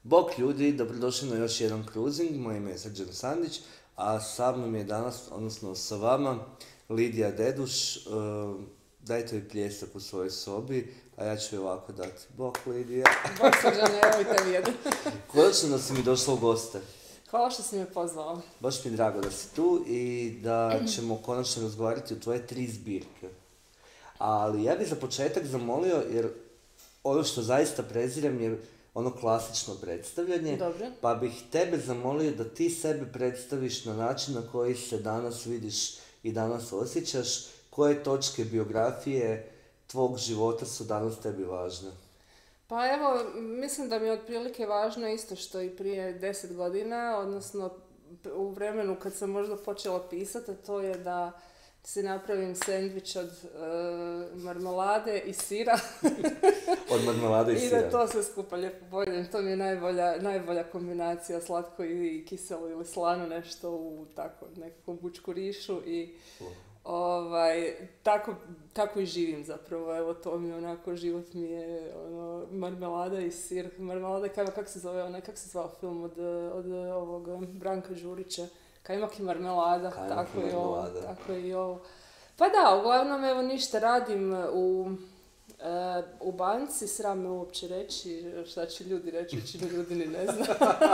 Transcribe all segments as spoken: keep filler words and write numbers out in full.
Bok ljudi, dobrodošli na još jedan cruising, moje ime je Srđan Sandić, a sa mnom je danas, odnosno sa vama, Lidija Deduš. Uh, dajte mi pljesak u svojoj sobi, a ja ću joj ovako dati. Bok, Lidija. Bok, Srđan, evo i tebi jedan. Konačno da si mi došla u goste. Hvala što si me pozvao. Baš mi je drago da si tu i da ćemo konačno razgovarati o tvoje tri zbirke. Ali ja bih za početak zamolio, jer ono što zaista prezirem je ono klasično predstavljanje. Dobro. Pa bih tebe zamolio da ti sebe predstaviš na način na koji se danas vidiš i danas osjećaš. Koje točke biografije tvog života su danas tebi važne? Pa evo, mislim da mi je otprilike važno isto što i prije deset godina, odnosno u vremenu kad sam možda počela pisati, a to je da si napravim sendvič od uh, marmelade i sira. Od marmelade i sira. I da to sve skupa lijepo pojedem. To mi je najbolja, najbolja kombinacija, slatko i kiselo ili slano, nešto u tako nekakvom bučkurišu i ovaj, tako, tako i živim zapravo. Evo, to mi je onako, život mi je ono, marmelada i sir. Marmelada, kako kak se zove onaj, kako se zvao film od, od ovog Branka Đurića? Kajmak i marmelada, Kajmak tako, i i ovo, marmelada. tako i ovo. Pa da, uglavnom evo ništa radim u, e, u banci, sram me uopće reći, šta će ljudi reći, većina ljudi ni ne zna.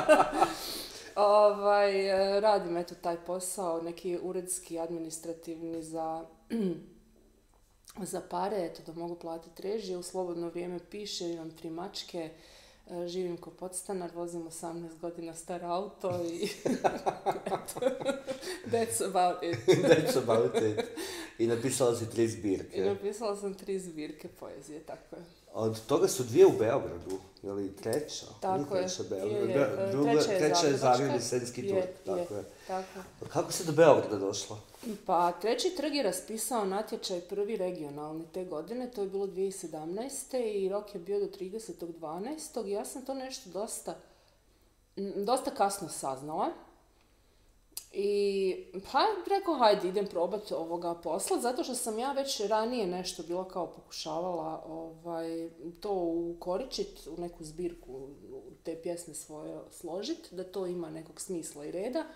ovaj, radim eto taj posao, neki uredski, administrativni za, za pare, eto da mogu platiti režije, u slobodno vrijeme pišem, imam tri mačke. Živim ko podstanar, vozim osamnaest godina star auto i that's about it. That's about it. I napisala si tri zbirke. I napisala sam tri zbirke poezije, tako je. Od toga su dvije u Beogradu, je li treća? Tako je. Treća, Beograd. Je, je. Druga, Treća je treća je Zagreb i Zagrebačka. Sremski Je, Turk. je, Tako je. tako. Kako se do Beograda došla? Pa treći trg je raspisao natječaj prvi regionalni te godine, to je bilo dvije tisuće sedamnaeste. i rok je bio do tridesetog dvanaestog i ja sam to nešto dosta, dosta kasno saznala. I pa rekao, hajde, idem probati ovoga posla, zato što sam ja već ranije nešto bila kao pokušavala ovaj, to ukoričiti u neku zbirku, te pjesme svoje složiti, da to ima nekog smisla i reda.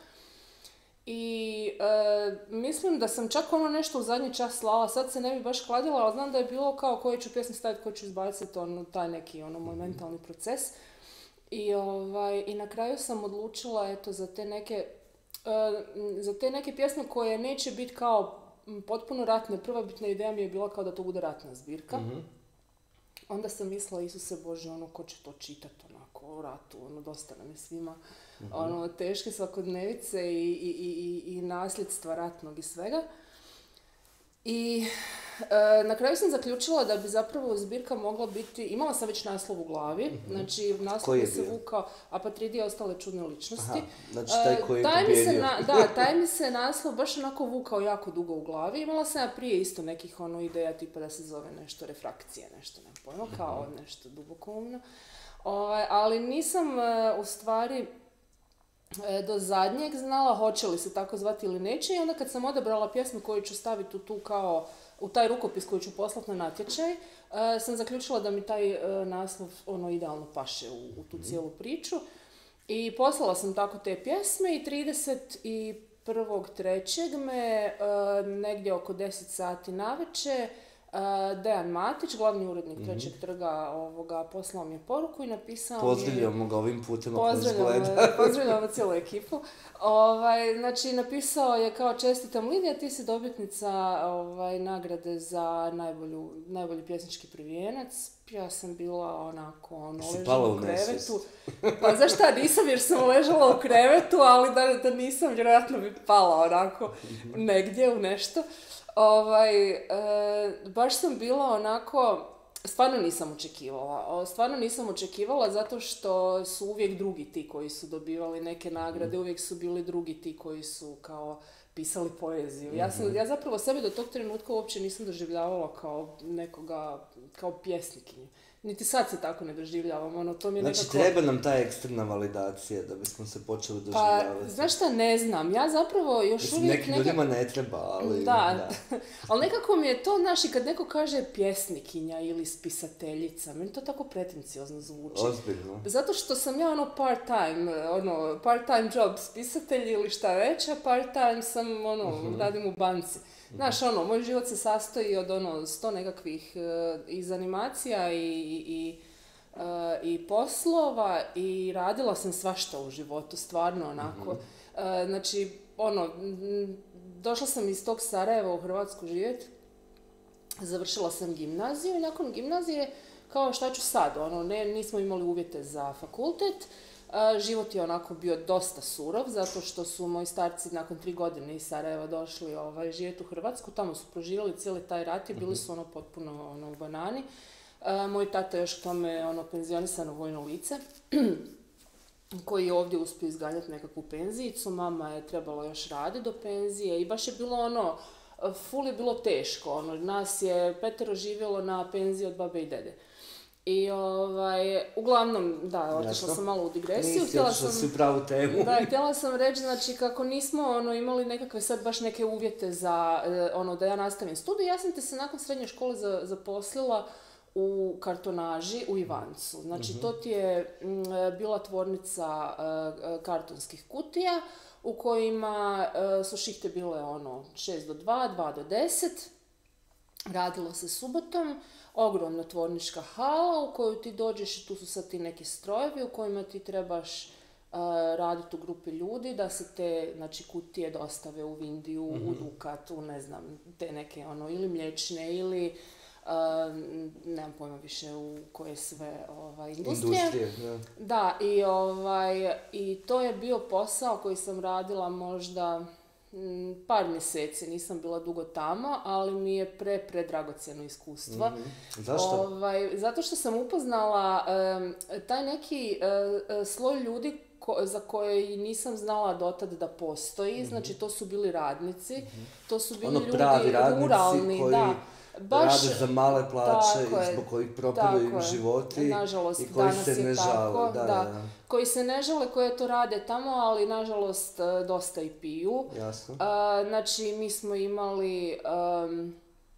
I e, mislim da sam čak ono nešto u zadnji čas slala, sad se ne bi baš kladila, ali znam da je bilo kao koje ću pjesme staviti, koje ću izbaciti, ono, taj neki ono, moj mentalni proces. I, ovaj, i na kraju sam odlučila eto, za te neke za te neke pjesme koje neće biti kao potpuno ratne. Prvobitna ideja mi je bila kao da to bude ratna zbirka. Mm-hmm. Onda sam mislila, Isuse Bože, ono, ko će to čitati onako o ratu, ono, dosta nam je svima, mm-hmm. ono, teške svakodnevice i, i, i, i nasljedstva ratnog i svega. I e, na kraju sam zaključila da bi zapravo zbirka mogla biti, imala sam već naslov u glavi, mm-hmm. znači naslov bi se vukao Apatridija ostale čudne ličnosti. Aha, znači taj koji je taj mi se na, Da, taj mi se naslov baš onako vukao jako dugo u glavi. Imala sam ja prije isto nekih ono ideja tipa da se zove nešto refrakcije, nešto ne pojma, mm-hmm. kao nešto dubokoumno. O, ali nisam e, u stvari do zadnjeg znala hoće li se tako zvati ili neće, i onda kad sam odabrala pjesmu koju ću staviti u tu kao, u taj rukopis koji ću poslati na natječaj, uh, sam zaključila da mi taj uh, naslov ono idealno paše u, u tu cijelu priču. I poslala sam tako te pjesme i trideset prvog trećeg me uh, negdje oko deset sati navečer Uh, Dejan Matić, glavni urednik mm-hmm. Trećeg trga, ovoga, poslao mi je poruku i napisao Pozdravljamo mi... ga ovim putem ako nas Pozdravljamo, gleda. pozdravljamo cijelu ekipu. Ovaj, znači, napisao je kao čestitam Lidija, ti si dobitnica ovaj, nagrade za najbolju, najbolji pjesnički prvijenac. Ja sam bila onako, ono, ležala u krevetu. Pa znaš šta, nisam jer sam ležala u krevetu, ali da, da nisam, vjerojatno bi pala onako negdje u nešto. Ovaj, e, baš sam bila onako, stvarno nisam očekivala, stvarno nisam očekivala zato što su uvijek drugi ti koji su dobivali neke nagrade, uvijek su bili drugi ti koji su kao pisali poeziju. Ja, sam, ja zapravo sebe do tog trenutka uopće nisam doživljavala kao nekoga, kao pjesnikinju. Niti sad se tako ne doživljavam, ono, to mi je znači, nekako... treba nam ta ekstremna validacija da bismo se počeli doživljavati. Pa, znaš šta, ne znam, ja zapravo još Mislim, uvijek... nekim nekak... ljudima ne treba, ali... Da, da. Ali nekako mi je to, znaš, i kad neko kaže pjesnikinja ili spisateljica, meni to tako pretenciozno zvuči. Ozbiljno. Zato što sam ja ono part-time, ono, part-time job spisatelj ili šta već, a part-time sam, ono, uh-huh. radim u banci. Znaš, ono, moj život se sastoji od, ono, sto nekakvih uh, iz animacija i, i, uh, i poslova i radila sam svašta u životu, stvarno, onako. Uh-huh. Uh, znači, ono, m, došla sam iz tog Sarajeva u Hrvatsku živjeti, završila sam gimnaziju i nakon gimnazije, kao šta ću sad, ono, ne, nismo imali uvjete za fakultet. Uh, život je onako bio dosta surov, zato što su moji starci nakon tri godine iz Sarajeva došli ovaj, živjeti u Hrvatsku, tamo su proživjeli cijeli taj rat i bili su ono potpuno ono, u banani. Uh, moj tata još k tome ono, penzionisano vojno lice, koji je ovdje uspio izganjati nekakvu penzijicu, mama je trebala još raditi do penzije i baš je bilo ono, ful je bilo teško, ono, nas je petero živjelo na penziji od babe i dede. I ovaj, uglavnom, da, otišla sam malo u digresiju. Nisi, otišla si u pravu temu. Da, htjela sam reći, znači, kako nismo ono, imali nekakve sad baš neke uvjete za, ono, da ja nastavim studij, ja sam te se nakon srednje škole za, zaposlila u kartonaži u Ivancu. Znači, uh-huh. to ti je m, bila tvornica uh, kartonskih kutija u kojima uh, su šihte bile ono šest do dva, dva do deset. Radilo se subotom, ogromna tvornička hala u koju ti dođeš i tu su sad ti neki strojevi u kojima ti trebaš uh, raditi u grupi ljudi da se te, znači, kutije dostave u Vindiju, mm-hmm. u Dukat, u ne znam, te neke ono, ili mliječne ili uh, nemam pojma više u koje sve ovaj, industrije. Industrije, da. Da, i, ovaj, i to je bio posao koji sam radila možda par mjeseci, nisam bila dugo tamo, ali mi je pre, pre dragocjeno iskustvo. Mm-hmm. Zašto? Ovaj, zato što sam upoznala um, taj neki uh, sloj ljudi ko, za koje nisam znala dotad da postoji. Mm-hmm. Znači, to su bili radnici, mm-hmm. to su bili ono ljudi pravi radnici ruralni, koji da. Baš, rade za male plaće i zbog kojih propadaju im životi. Nažalost, i koji danas se je ne tako, žale. Da, da, da. koji se ne žale, koje to rade tamo, ali nažalost dosta i piju. Jasno. Uh, znači, mi smo imali, um,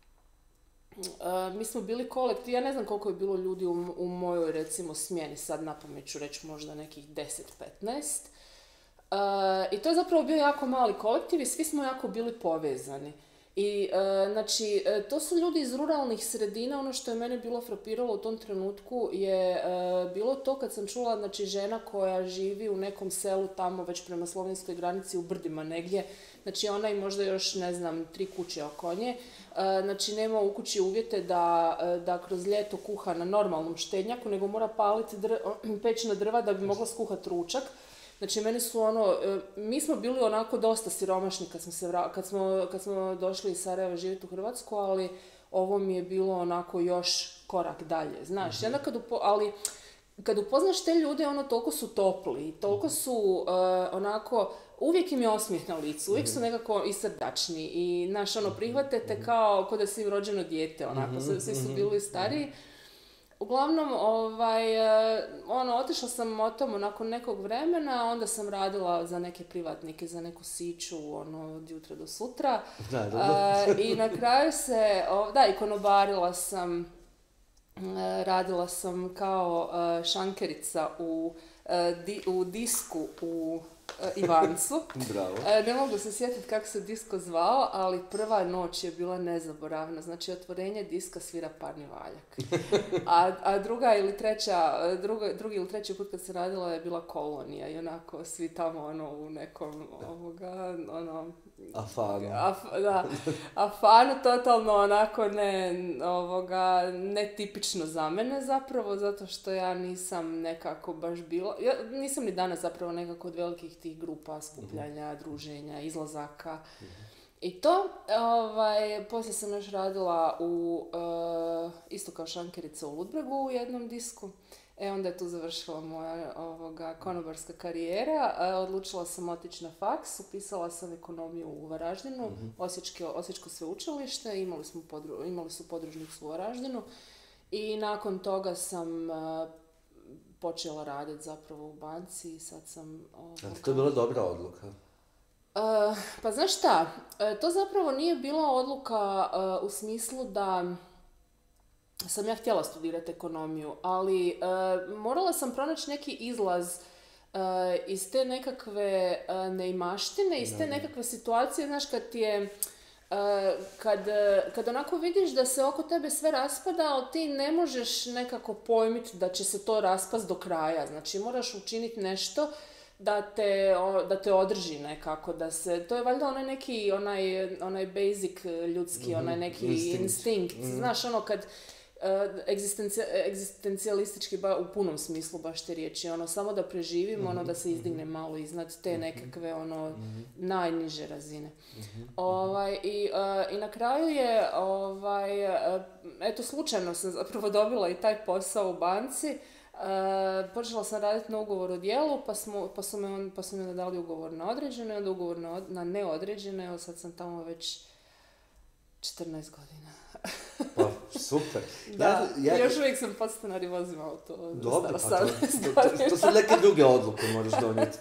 uh, mi smo bili kolektiv, ja ne znam koliko je bilo ljudi u, u mojoj, recimo, smjeni, sad napamet ću reći možda nekih deset do petnaest. Uh, I to je zapravo bio jako mali kolektiv i svi smo jako bili povezani. I, e, znači, e, to su ljudi iz ruralnih sredina, ono što je mene bilo frapiralo u tom trenutku je e, bilo to kad sam čula, znači, žena koja živi u nekom selu tamo već prema slovenskoj granici u brdima negdje, znači ona i možda još, ne znam, tri kuće oko nje, e, znači nema u kući uvjete da, da kroz ljeto kuha na normalnom štednjaku, nego mora paliti dr- pećna drva da bi mogla skuhati ručak. Znači, meni su ono, mi smo bili onako dosta siromašni kad smo, se vra- kad smo, kad smo došli iz Sarajeva živjeti u Hrvatsku, ali ovo mi je bilo onako još korak dalje, znaš. Mm-hmm. Onda kad upo- ali kad upoznaš te ljude, ono, toliko su topli, toliko su uh, onako, uvijek im je osmijeh na licu, uvijek su nekako i srdačni i, znaš, ono, prihvate te kao, kao da si im rođeno dijete, onako, mm-hmm. svi su bili stariji. Uglavnom, ovaj, ono, otišla sam od tomu nakon nekog vremena, onda sam radila za neke privatnike, za neku siću, ono, od jutra do sutra. Da, da. Uh, I na kraju se, o, da, i konobarila sam, uh, radila sam kao uh, šankerica u, uh, di, u disku u Ivancu. Bravo. E, ne mogu se sjetiti kako se disko zvao, ali prva noć je bila nezaboravna. Znači, otvorenje diska svira Parni Valjak. A, a druga ili treća, druga, drugi ili treći put kad se radila je bila Kolonija i onako svi tamo ono u nekom ovoga, ono... Afanu. Af, da, afanu totalno onako ne, ovoga, netipično za mene zapravo, zato što ja nisam nekako baš bila, ja nisam ni danas zapravo nekako od velikih tih grupa, skupljanja, mm-hmm. druženja, izlazaka. Mm-hmm. I to, ovaj, poslije sam još radila u, uh, isto kao šankerica u Ludbregu u jednom disku. E, onda je tu završila moja ovoga, konobarska karijera. E, odlučila sam otići na faks, upisala sam ekonomiju u Varaždinu, mm-hmm. Osječke, Osječko sveučilište, imali, smo podru, imali su podružnicu u Varaždinu i nakon toga sam uh, počela raditi zapravo u banci i sad sam... Ovoga, a to je bila dobra odluka? Uh, pa znaš šta, uh, to zapravo nije bila odluka uh, u smislu da sam ja htjela studirati ekonomiju, ali uh, morala sam pronaći neki izlaz uh, iz te nekakve uh, neimaštine, iz te nekakve situacije, znaš, kad ti je, uh, kad, kad onako vidiš da se oko tebe sve raspada, ali ti ne možeš nekako pojmiti da će se to raspast do kraja, znači moraš učiniti nešto da te, da te održi nekako, da se, to je valjda onaj neki, onaj, onaj basic ljudski, mm-hmm. onaj neki instinkt, instinkt. Mm-hmm. Znaš, ono kad uh, egzistenci, egzistencijalistički ba, u punom smislu baš te riječi, ono, samo da preživim, mm-hmm. ono, da se izdigne malo iznad te nekakve, ono, mm-hmm. najniže razine. Mm-hmm. Ovaj, i, uh, i na kraju je, ovaj, uh, eto, slučajno sam zapravo dobila i taj posao u banci. Uh, počela sam raditi na ugovor o djelu, pa, smo, pa, su me on, pa su me dali ugovor na određeno, onda ugovor na, na neodređeno, evo sad sam tamo već četrnaest godina. Pa, super. Da, ja, ja, još uvijek sam podstanar i vozim auto. Dobro, pa to, to, to, to su neke druge odluke moraš donijeti.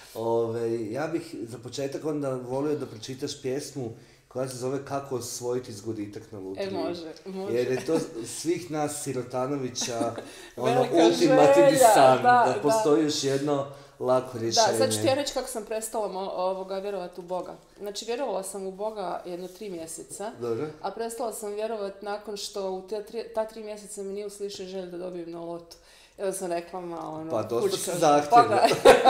Ove, ja bih za početak onda volio da pročitaš pjesmu koja se zove Kako osvojiti zgoditak na lutriji. E, može, može. Jer je to svih nas Sirotanovića ono ultimativni san, da, da postoji još jedno lako rješenje. Da, sad ću ti ja reći kako sam prestala mo- ovoga vjerovati u Boga. Znači, vjerovala sam u Boga jedno tri mjeseca, Dobre. A prestala sam vjerovati nakon što u ta tri, ta tri mjeseca mi nije uslišao želj da dobijem na lotu. Ja sam rekla, ma ono, pa dosta kućka, si zahtjevno.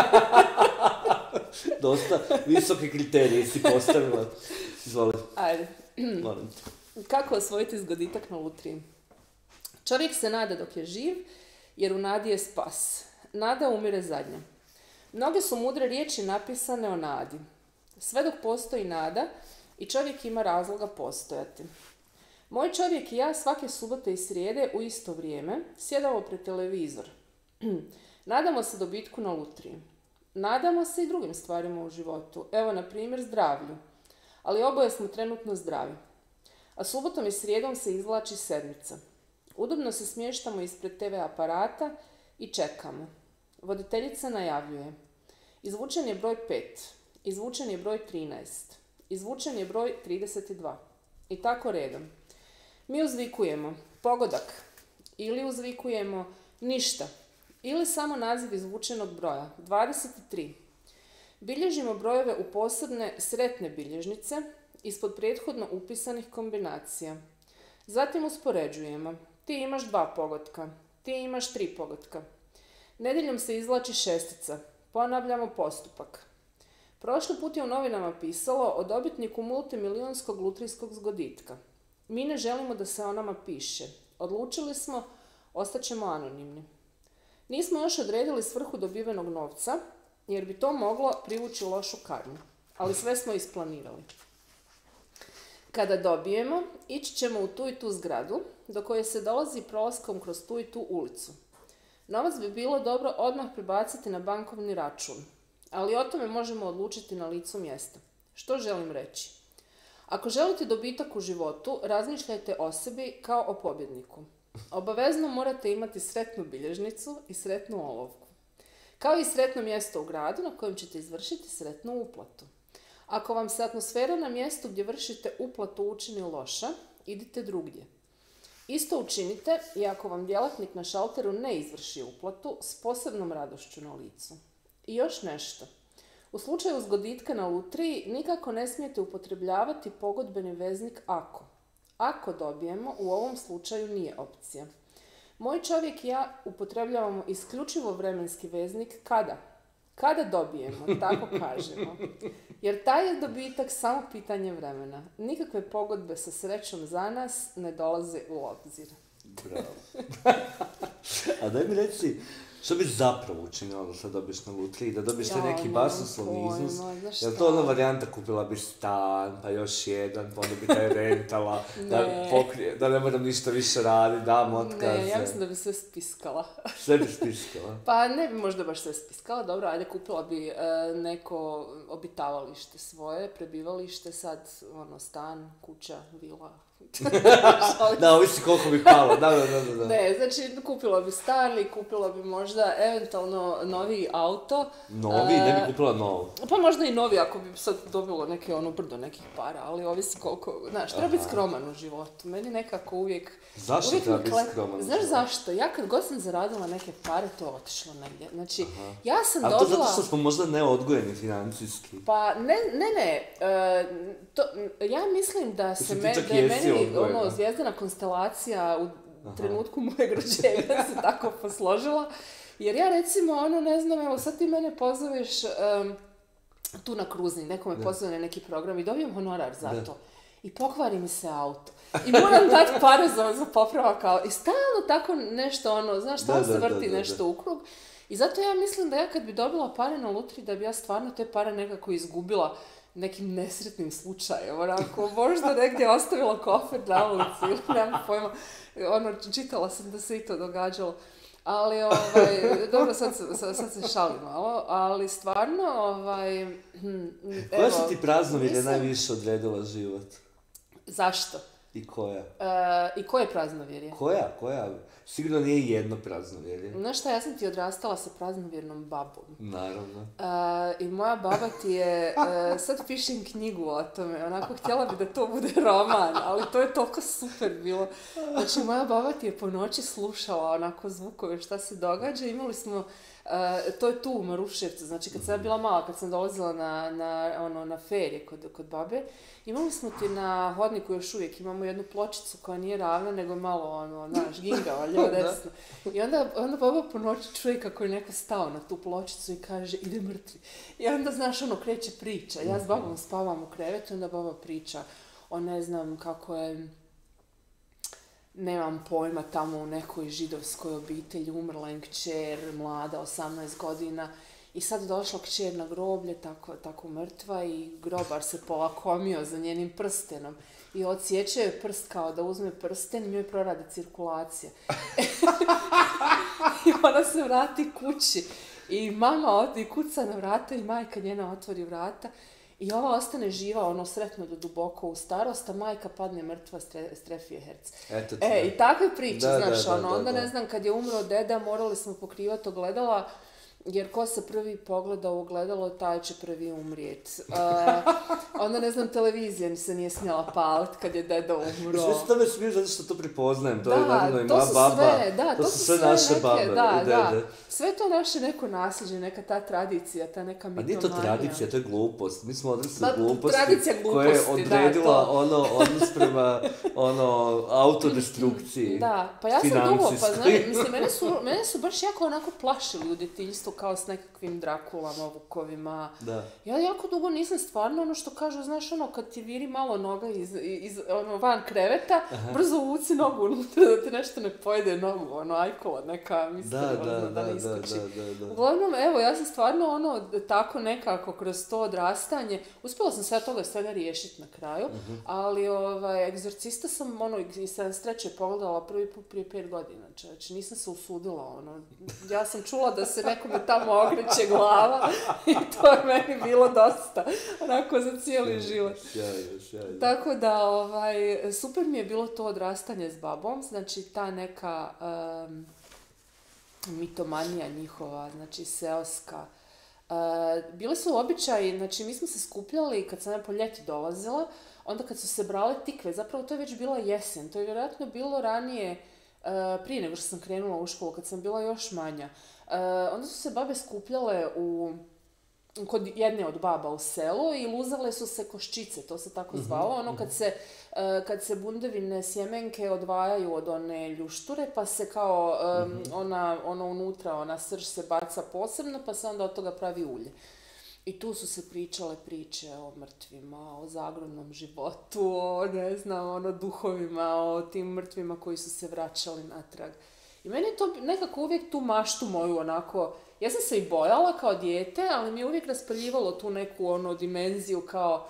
Dosta visoke kriterije si postavila. Izvoli. Ajde. Kako osvojiti zgoditak na lutriji? Čovjek se nada dok je živ, jer u nadi je spas. Nada umire zadnja. Mnoge su mudre riječi napisane o nadi. Sve dok postoji nada i čovjek ima razloga postojati. Moj čovjek i ja svake subote i srijede u isto vrijeme sjedamo pred televizor. Nadamo se dobitku na lutriji. Nadamo se i drugim stvarima u životu. Evo, na primjer, zdravlju. Ali oboje smo trenutno zdravi. A subotom i srijedom se izvlači sedmica. Udobno se smještamo ispred te ve aparata i čekamo. Voditeljica najavljuje. Izvučen je broj pet. Izvučen je broj trinaest. Izvučen je broj trideset dva. I tako redom. Mi uzvikujemo pogodak. Ili uzvikujemo ništa. Ili samo naziv izvučenog broja. dvadeset tri. Bilježimo brojeve u posebne sretne bilježnice ispod prethodno upisanih kombinacija. Zatim uspoređujemo. Ti imaš dva pogotka. Ti imaš tri pogotka. Nedjeljom se izvlači šestica. Ponavljamo postupak. Prošli put je u novinama pisalo o dobitniku multimilijonskog lutrijskog zgoditka. Mi ne želimo da se o nama piše. Odlučili smo, ostaćemo anonimni. Nismo još odredili svrhu dobivenog novca, jer bi to moglo privući lošu karmu. Ali sve smo isplanirali. Kada dobijemo, ići ćemo u tu i tu zgradu, do koje se dolazi prolaskom kroz tu i tu ulicu. Novac bi bilo dobro odmah prebaciti na bankovni račun, ali o tome možemo odlučiti na licu mjesta. Što želim reći? Ako želite dobitak u životu, razmišljajte o sebi kao o pobjedniku. Obavezno morate imati sretnu bilježnicu i sretnu olovku. Kao i sretno mjesto u gradu na kojem ćete izvršiti sretnu uplatu. Ako vam se atmosfera na mjestu gdje vršite uplatu učini loša, idite drugdje. Isto učinite i ako vam djelatnik na šalteru ne izvrši uplatu s posebnom radošću na licu. I još nešto. U slučaju zgoditka na lutriji nikako ne smijete upotrebljavati pogodbeni veznik ako. Ako dobijemo, u ovom slučaju nije opcija. Moj čovjek i ja upotrebljavamo isključivo vremenski veznik kada. Kada dobijemo, tako kažemo. Jer taj je dobitak samo pitanje vremena. Nikakve pogodbe sa srećom za nas ne dolaze u obzir. Bravo. A daj mi reci, Što bi zapravo učinila da sad dobiješ na lutriji, da dobiješ taj Ja, neki nemam basnoslovni pojma, iznos? znaš Jel to šta? ona varijanta, kupila bi stan, pa još jedan, pa onda bi taj rentala, da, Ne. pokrije, da ne moram ništa više raditi, dam otkaze. Ne, ja mislim da bi sve spiskala. Sve bi spiskala. Pa ne bi možda baš sve spiskala, dobro, ajde kupila bi e, neko obitavalište svoje, prebivalište, sad ono stan, kuća, vila. Da, ovisi koliko bi palo, da, da, da, da. Ne, znači kupila bi stan i kupila bi možda eventualno novi auto. Novi, E, ne bi kupila novu. Pa možda i novi ako bi sad dobilo neke ono brdo nekih para, ali ovisi koliko, znaš, treba biti skroman u životu. Meni nekako uvijek... Zašto uvijek treba mi biti kle- skroman u Znaš životu? zašto? Ja kad god sam zaradila neke pare, to je otišlo negdje. Znači, ja sam A to dobila... zato što smo možda neodgojeni financijski. Pa ne, ne, ne, e, to, ja mislim da se Mislim, ti me, čak da je jesi meni odgojena. ono, zvijezdana konstelacija u trenutku mojeg rođenja se tako posložila, jer ja recimo, ono, ne znam, evo sad ti mene pozoveš em, tu na kruzni, neko me pozove na neki program i dobijem honorar za Da. to. I pokvari mi se auto. I moram dati pare za, za popravak auto. I stalno tako nešto, ono, znaš, stalno Da, se da, vrti da, da, nešto da. u krug. I zato ja mislim da ja kad bi dobila pare na lutriji, da bi ja stvarno te pare nekako izgubila nekim nesretnim slučajem. Onako, možda negdje ostavila kofer na ulici ili nemam pojma. Ono, čitala sam da se i to događalo. Ali, ovaj, dobro, sad, se- sad, sad se šalim malo, ali stvarno, ovaj, hm, Koja evo, su ti praznovjerje mislim- najviše odredila život? Zašto? I koja? E, I koje praznovjerje? Koja? Koja? Sigurno nije jedno praznovjerje. Znaš šta, ja sam ti odrastala sa praznovjernom babom. Naravno. E, I moja baba ti je, e, sad pišem knjigu o tome, onako htjela bi da to bude roman, ali to je toliko super bilo. Znači, moja baba ti je po noći slušala onako zvukove šta se događa, imali smo, e, to je tu u Maruševcu, znači kad sam ja bila mala, kad sam dolazila na, na, ono, na ferije kod, kod babe, imali smo ti na hodniku još uvijek, imamo jednu pločicu koja nije ravna, nego malo ono, znaš, gingava, lijevo desno. I onda, onda baba po noći čuje kako je neko stao na tu pločicu i kaže, ide mrtvi. I onda, znaš, ono, kreće priča. Ja s babom spavam u krevetu, onda baba priča o, ne znam, kako je, nemam pojma, tamo u nekoj židovskoj obitelji umrla im kćer, mlada, osamnaest godina. I sad došla kćer na groblje, tako, tako mrtva, i grobar se polakomio za njenim prstenom. I odsječe joj prst kao da uzme prsten i njoj proradi cirkulacija. I ona se vrati kući. I mama odi i kuca na vrata i majka njena otvori vrata. I ova ostane živa, ono, sretno do duboko u starost, a majka padne mrtva, stre, strefije herc. Eto ti, E, da. i takve priče, Da, znaš, da, da, ono, da, onda da. ne znam, kad je umro deda, morali smo pokrivati ogledala, jer ko se prvi pogleda u ogledalo, taj će prvi umrijet. Uh, onda, ne znam, televizija se nije smjela palit kad je deda umro. Sve se tome smiju zato što to prepoznajem, to je Da, naravno i to moja su baba, sve, da, to, to su su sve sve naše neke, babe da, i da. dede. Sve to naše neko nasljeđe, neka ta tradicija, ta neka A mitomanija. nije to tradicija, to je glupost. Mi smo odrasli Ma, u gluposti tradicija koja je gluposti, da, odredila to. ono odnos prema ono, autodestrukciji. Da, pa ja sam dugo, pa financijskoj. znaš, mislim, mene su, mene su baš jako onako plašili u djetinjstvu, kao s nekakvim Drakulama, Vukovima. Da. Ja jako dugo nisam stvarno, ono što kažu, znaš, ono, kad ti viri malo noga iz, iz ono, van kreveta, brzo uvuci nogu unutra da te nešto ne pojede nogu, ono, ajkula, neka Da, misteriozna da, da, da, ne da, iskoči. da, da, da. Uglavnom, evo, ja sam stvarno, ono, tako nekako kroz to odrastanje, uspjela sam sve toga svega riješiti na kraju, ali, ovaj, egzorcista sam, ono, iz sedamdeset treće pogledala prvi put prije pet godina, čovječe, nisam se usudila, ono, ja sam čula da se nekome tamo okreće glava i to je meni bilo dosta, onako za cijeli život. Sjajno, sjajno. Tako da, ovaj, super mi je bilo to odrastanje s babom, znači ta neka em, mitomanija njihova, znači seoska. E, bili su običaji, znači mi smo se skupljali kad sam ja po ljeti dolazila, onda kad su se brale tikve, zapravo to je već bila jesen, to je vjerojatno bilo ranije, e, prije nego što sam krenula u školu, kad sam bila još manja. E, onda su se babe skupljale u kod jedne od baba u selu i luzale su se koščice, to se tako zvalo, ono kad se, e, kad se bundevine sjemenke odvajaju od one ljušture, pa se kao em, ona, ono unutra, ona srž se baca posebno, pa se onda od toga pravi ulje. I tu su se pričale priče o mrtvima, o zagrobnom životu, o, ne znam, ono, duhovima, o tim mrtvima koji su se vraćali natrag. I meni je to nekako uvijek tu maštu moju onako, ja sam se i bojala kao dijete, ali mi je uvijek raspaljivalo tu neku ono dimenziju kao,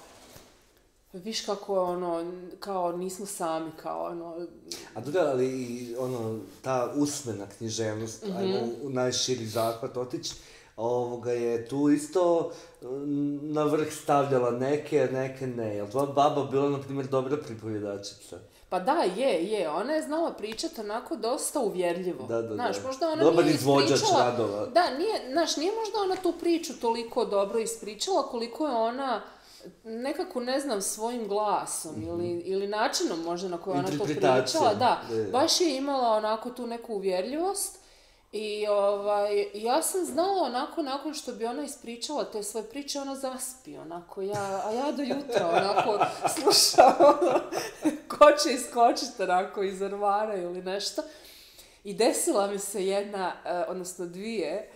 viš kako je ono, kao nismo sami, kao ono... A druga, ali i ono, ta usmena književnost, mm-hmm. ajmo u najširi zahvat otići, ovoga je tu isto na vrh stavljala neke, neke ne. Jel tvoja baba bila, na primjer, dobra pripovjedačica? Pa da, je, je. Ona je znala pričati onako dosta uvjerljivo. Da, da, znaš, da. možda ona Dobar nije izvođač ispričala... radova. Da, nije, znaš, nije možda ona tu priču toliko dobro ispričala koliko je ona nekako, ne znam, svojim glasom mm-hmm. ili, ili načinom možda na koji ona to pričala. Da, je. Baš je imala onako tu neku uvjerljivost. I ovaj, ja sam znala onako, nakon što bi ona ispričala te svoje priče, ona zaspi onako, ja, a ja do jutra onako slušam, ono, ko će iskočiti onako iz ormara ili nešto. I desila mi se jedna, odnosno dvije,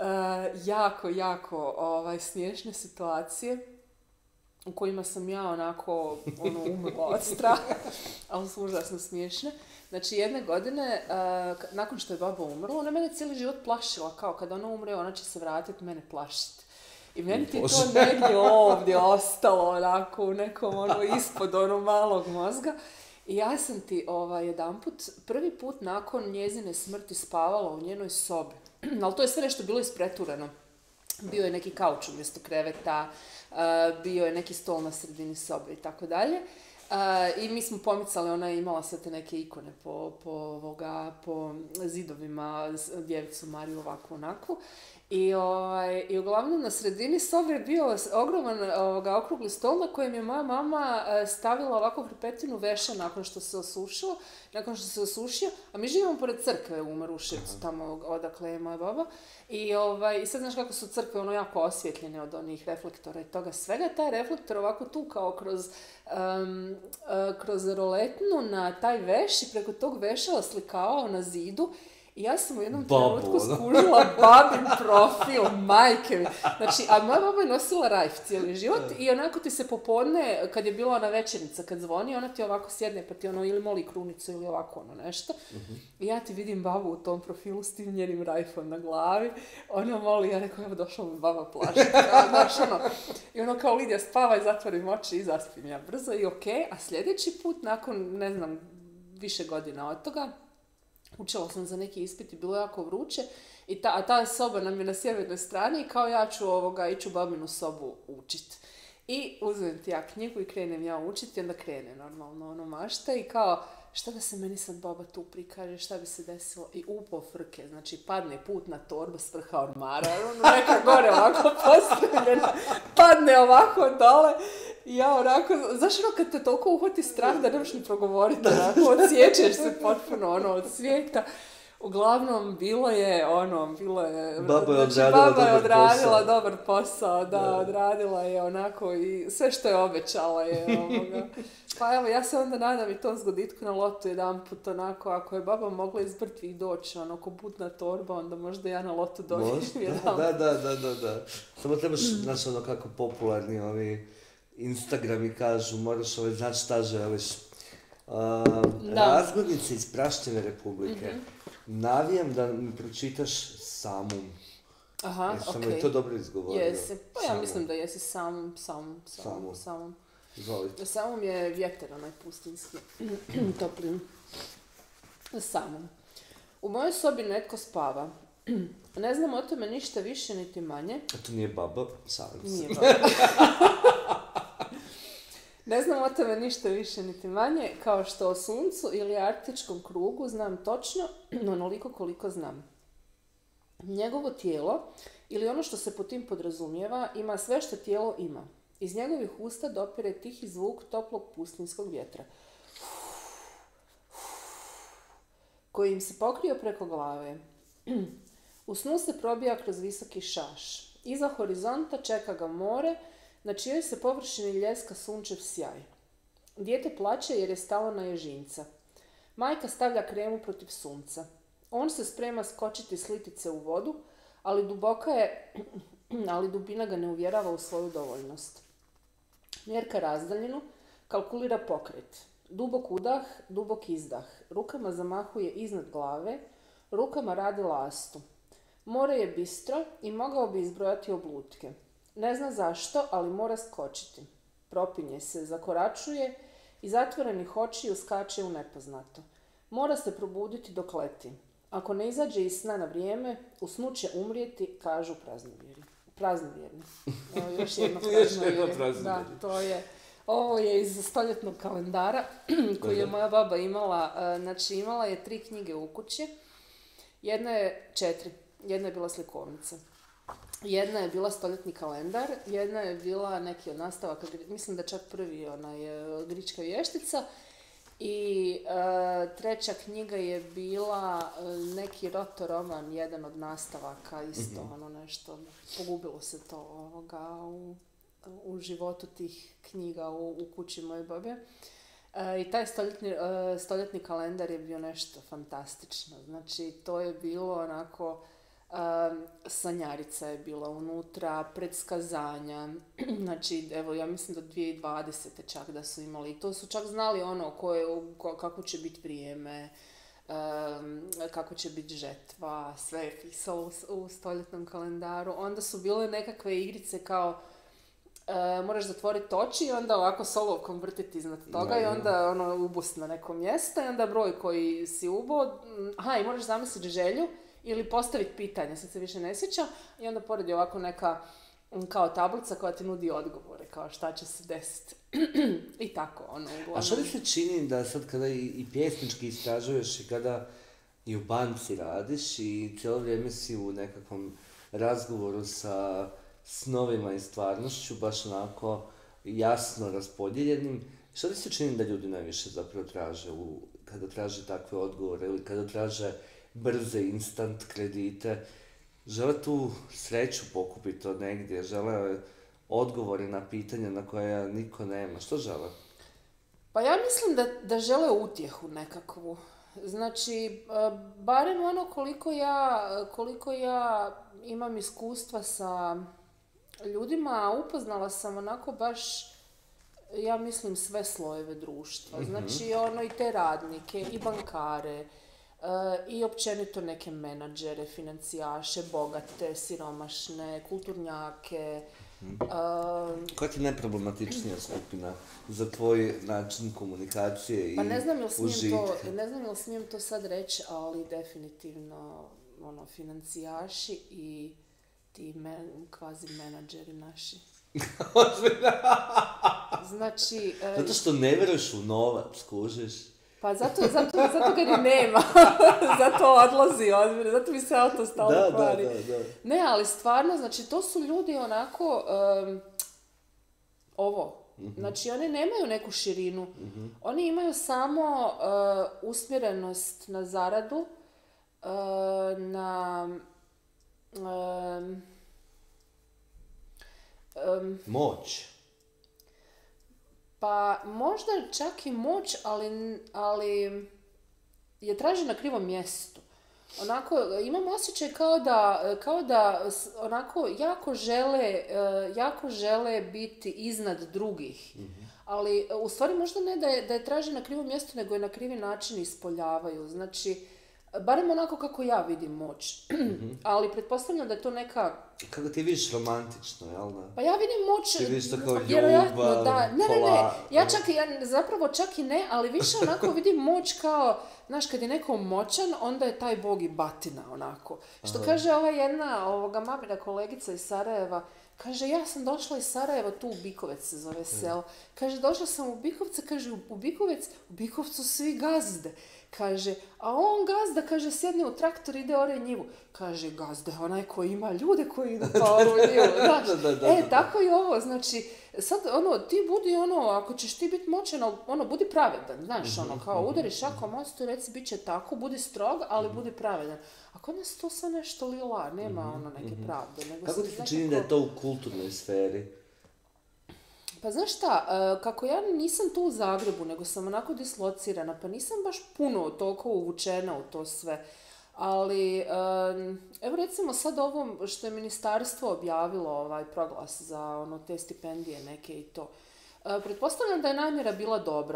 jako, jako ovaj, smiješne situacije u kojima sam ja onako ono, umrla od straha, ali su užasno smiješne. Znači, jedne godine, uh, nakon što je baba umrla, ona mene cijeli život plašila, kao kad ona umre, ona će se vratiti, mene plašiti. I meni ti je to negdje ovdje ostalo, onako, u nekom, ono, ispod ono malog mozga. I ja sam ti, ovaj, jedanput, prvi put nakon njezine smrti spavala u njenoj sobi. Ali to je sve nešto bilo ispretureno. Bio je neki kauč umjesto kreveta, uh, bio je neki stol na sredini sobe i tako dalje. Uh, I mi smo pomicali, ona je imala sve te neke ikone po, po, ovoga, po zidovima, djevicu Mariju ovakvu onakvu. I, ovaj, I uglavnom na sredini sobe je bio ogroman ovoga, okrugli stol na kojem je moja mama stavila ovako hrpetinu veša nakon što se osušilo, nakon što se osušio, a mi živimo pored crkve u Maruševcu, tamo odakle je moja baba. I, ovaj, I sad znaš kako su crkve ono jako osvjetljene od onih reflektora i toga svega. Taj reflektor ovako tu kao kroz, um, uh, kroz roletnu na taj veš i preko tog veša oslikavao na zidu. I ja sam u jednom trenutku skužila babin profil, majke mi. Znači, a moja baba je nosila rajf cijeli život i onako ti se popodne, kad je bila ona večernica, kad zvoni, ona ti ovako sjedne pa ti ono ili moli krunicu ili ovako ono nešto. Uh-huh. I ja ti vidim babu u tom profilu s tim njenim rajfom na glavi. Ona moli, ja rekao, evo došla mi baba plašiti. Znaš, ono, i ono kao Lidija spavaj, zatvorim oči i zaspim ja brzo i okej. Okay. A sljedeći put, nakon, ne znam, više godina od toga, učila sam za neki ispit i bilo jako vruće i ta, a ta soba nam je na sjevernoj strani i kao ja ću ovoga, ići u babinu sobu učit. I uzmem ti ja knjigu i krenem ja učiti i onda krene normalno ono mašta i kao šta da se meni sad baba tu prikaže, šta bi se desilo i upo frke, znači padne putna torba s vrha ormara, ono neka gore ovako postavljena, padne ovako dole i ja onako, znaš ono kad te toliko uhvati strah da nemaš ni progovoriti, onako odsjećeš se potpuno ono od svijeta. Uglavnom, bilo je, ono, bilo je... Baba je znači, odradila, baba je dobar, odradila posao. dobar posao, da, da, odradila je onako i sve što je obećala je ovoga. Pa evo, ja se onda nadam i tom zgoditku na lotu jedan put, onako, ako je baba mogla iz mrtvih doći, ono, ko putna torba, onda možda ja na lotu dođem. Da, da, da, da, da, da. Samo trebaš, znaš, ono kako popularni ovi Instagrami kažu, moraš ovaj, znači šta želiš. Uh, razglednice iz Prašćene Republike. Mm-hmm. Navijam da mi pročitaš Samum. Aha, Jesam okej. Okay. li to dobro izgovorio? Jesi. Pa ja Samum. Mislim da jesi Samum, Samum, Samum, Samum. Samum. Izvolite. Samum je vjetar, onaj pustinski, toplin. Samum. U mojoj sobi netko spava. Ne znam o tome ništa više niti manje. A to nije baba, Samum. Nije baba. Ne znam o tome ništa više niti manje, kao što o suncu ili arktičkom krugu znam točno, onoliko koliko znam. Njegovo tijelo, ili ono što se po tim podrazumijeva, ima sve što tijelo ima. Iz njegovih usta dopire tihi zvuk toplog pustinskog vjetra, koji im se pokrio preko glave. U snu se probija kroz visoki šaš. Iza horizonta čeka ga more, na čijoj se površini ljeska sunčev sjaj. Dijete plače jer je stalo na ježinca. Majka stavlja kremu protiv sunca. On se sprema skočiti s litice u vodu, ali duboka je, ali dubina ga ne uvjerava u svoju dovoljnost. Mjerka razdaljinu, kalkulira pokret. Dubok udah, dubok izdah. Rukama zamahuje iznad glave, Rukama radi lastu. More je bistro i mogao bi izbrojati oblutke. Ne zna zašto, ali mora skočiti. Propinje se, zakoračuje i zatvorenih očiju skače u nepoznato. Mora se probuditi dok leti. Ako ne izađe iz sna na vrijeme, u snu će umrijeti, kažu praznovjerni. Praznovjerni. Evo još jedno praznovjerje. Da, to je... Ovo je iz stoljetnog kalendara koji je moja baba imala. Znači, imala je tri knjige u kući. Jedna je četiri. Jedna je bila slikovnica. Jedna je bila stoljetni kalendar. Jedna je bila neki od nastavaka, mislim da čak prvi onaj Grička vještica. I uh, treća knjiga je bila uh, neki rotoroman, jedan od nastavaka, isto mm-hmm. ono nešto. Pogubilo se to ovoga u... u životu tih knjiga u, u kući moje babe. E, I taj stoljetni, e, stoljetni kalendar je bio nešto fantastično. Znači, to je bilo onako, e, sanjarica je bila unutra, predskazanja. Znači, evo, ja mislim do dvije tisuće dvadesete čak da su imali. I to su čak znali ono koje, kako će biti vrijeme, Um, kako će biti žetva, sve je pisalo u, u stoljetnom kalendaru. Onda su bile nekakve igrice kao Uh, moraš zatvoriti oči i onda ovako solovkom vrtiti iznad toga da, i onda ono ubust na neko mjesto i onda broj koji si ubo, aha, i moraš zamisliti želju ili postaviti pitanje, sad se više ne sjeća, i onda pored je ovako neka kao tablica koja ti nudi odgovore, kao šta će se desiti. I tako, ono, uglavnom. A što ti se čini da sad kada i, i pjesnički istražuješ i kada i u banci radiš i cijelo vrijeme si u nekakvom razgovoru sa snovima i stvarnošću, baš onako jasno raspodijeljenim. Što ti se čini da ljudi najviše zapravo traže u, kada traže takve odgovore ili kada traže brze instant kredite? Žele tu sreću pokupiti od negdje, žele odgovore na pitanja na koja niko nema. Što žele? Pa ja mislim da, da žele utjehu nekakvu. Znači, barem ono koliko ja, koliko ja imam iskustva sa ljudima, upoznala sam onako baš, ja mislim, sve slojeve društva. Mm-hmm. Znači, ono i te radnike, i bankare, uh, i općenito neke menadžere, financijaše, bogate, siromašne, kulturnjake. Mm. Uh, Koja ti je najproblematičnija skupina za tvoj način komunikacije i pa ne znam jel užitka? To, ne znam jel smijem to sad reći, ali definitivno ono, financijaši i ti men, kvazi menadžeri naši. Znači... Zato što ne vjeruješ u novac, kužiš? Pa zato, zato, zato ga ni nema. Zato odlazi od mene, zato mi se auto stalno kvari. Da, da, da, da. Ne, ali stvarno, znači to su ljudi onako... Um, ovo. Mm-hmm. Znači oni nemaju neku širinu. Mm-hmm. Oni imaju samo uh, usmjerenost na zaradu, uh, na... Um, um, moć. Pa možda čak i moć, ali, ali je traži na krivom mjestu. Onako, imam osjećaj kao da, kao da onako jako žele, jako žele biti iznad drugih. Mm-hmm. Ali u stvari možda ne da je, da je traži na krivom mjestu, nego je na krivi način ispoljavaju. Znači, barem onako kako ja vidim moć. Mm-hmm. Ali pretpostavljam da je to neka... Kako ti vidiš romantično, jel da? Pa ja vidim moć... Ti vidiš to kao ljubav, da. Ne, ne, ne. Ja čak i, ja zapravo čak i ne, ali više onako vidim moć kao... Znaš, kad je neko moćan, onda je taj bog i batina, onako. Što Aha. kaže ova jedna ovoga mamina kolegica iz Sarajeva, kaže, ja sam došla iz Sarajeva, tu u Bikovec se zove selo. Kaže, došla sam u Bikovce, kaže, u Bikovec, u Bikovcu svi gazde. Kaže, a on gazda, kaže, sjedne u traktor, ide ore njivu. Kaže, gazda je onaj koji ima ljude koji idu pa oru njivu. Znaš, da, da, da, e, da. Tako i ovo, znači, sad, ono, ti budi, ono, ako ćeš ti biti moćan, ono, budi pravedan, znaš, mm-hmm. ono, kao udariš šakom mostu i reci, bit će tako, budi strog, ali mm-hmm. budi pravedan. A kod nas to sve nešto lila, nema, mm-hmm. ono, neke pravde. Nego kako ti se čini da je to u kulturnoj sferi? Pa znaš šta, kako ja nisam tu u Zagrebu, nego sam onako dislocirana, pa nisam baš puno toliko uvučena u to sve. Ali, evo recimo sad ovo što je ministarstvo objavilo, ovaj proglas za ono, te stipendije neke i to. Pretpostavljam da je namjera bila dobra,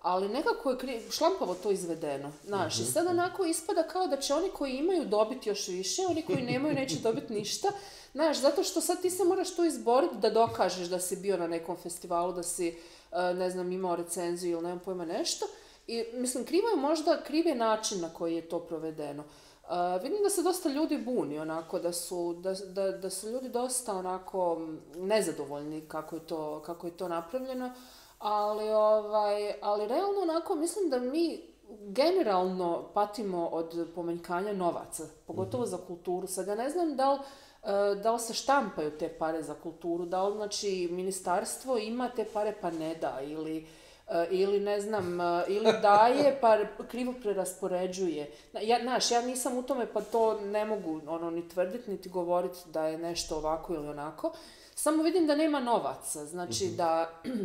ali nekako je kri... šlampavo to izvedeno, znaš, i sad onako ispada kao da će oni koji imaju dobiti još više, oni koji nemaju neće dobiti ništa, znaš, zato što sad ti se moraš tu izboriti da dokažeš da si bio na nekom festivalu, da si, ne znam, imao recenziju ili nemam pojma nešto, i mislim, krivo je možda, kriv je način na koji je to provedeno. Uh, vidim da se dosta ljudi buni, onako, da su, da, da, da su ljudi dosta onako nezadovoljni kako je to, kako je to napravljeno, ali, ovaj, ali realno onako mislim da mi generalno patimo od pomanjkanja novaca, pogotovo za kulturu. Sad ja ne znam da li, uh, da li se štampaju te pare za kulturu, da li znači ministarstvo ima te pare pa ne da, ili Uh, ili ne znam, uh, ili daje pa krivo preraspoređuje. Ja, znaš, ja nisam u tome pa to ne mogu ono, ni tvrditi, niti govoriti da je nešto ovako ili onako. Samo vidim da nema novaca, znači mm-hmm. da,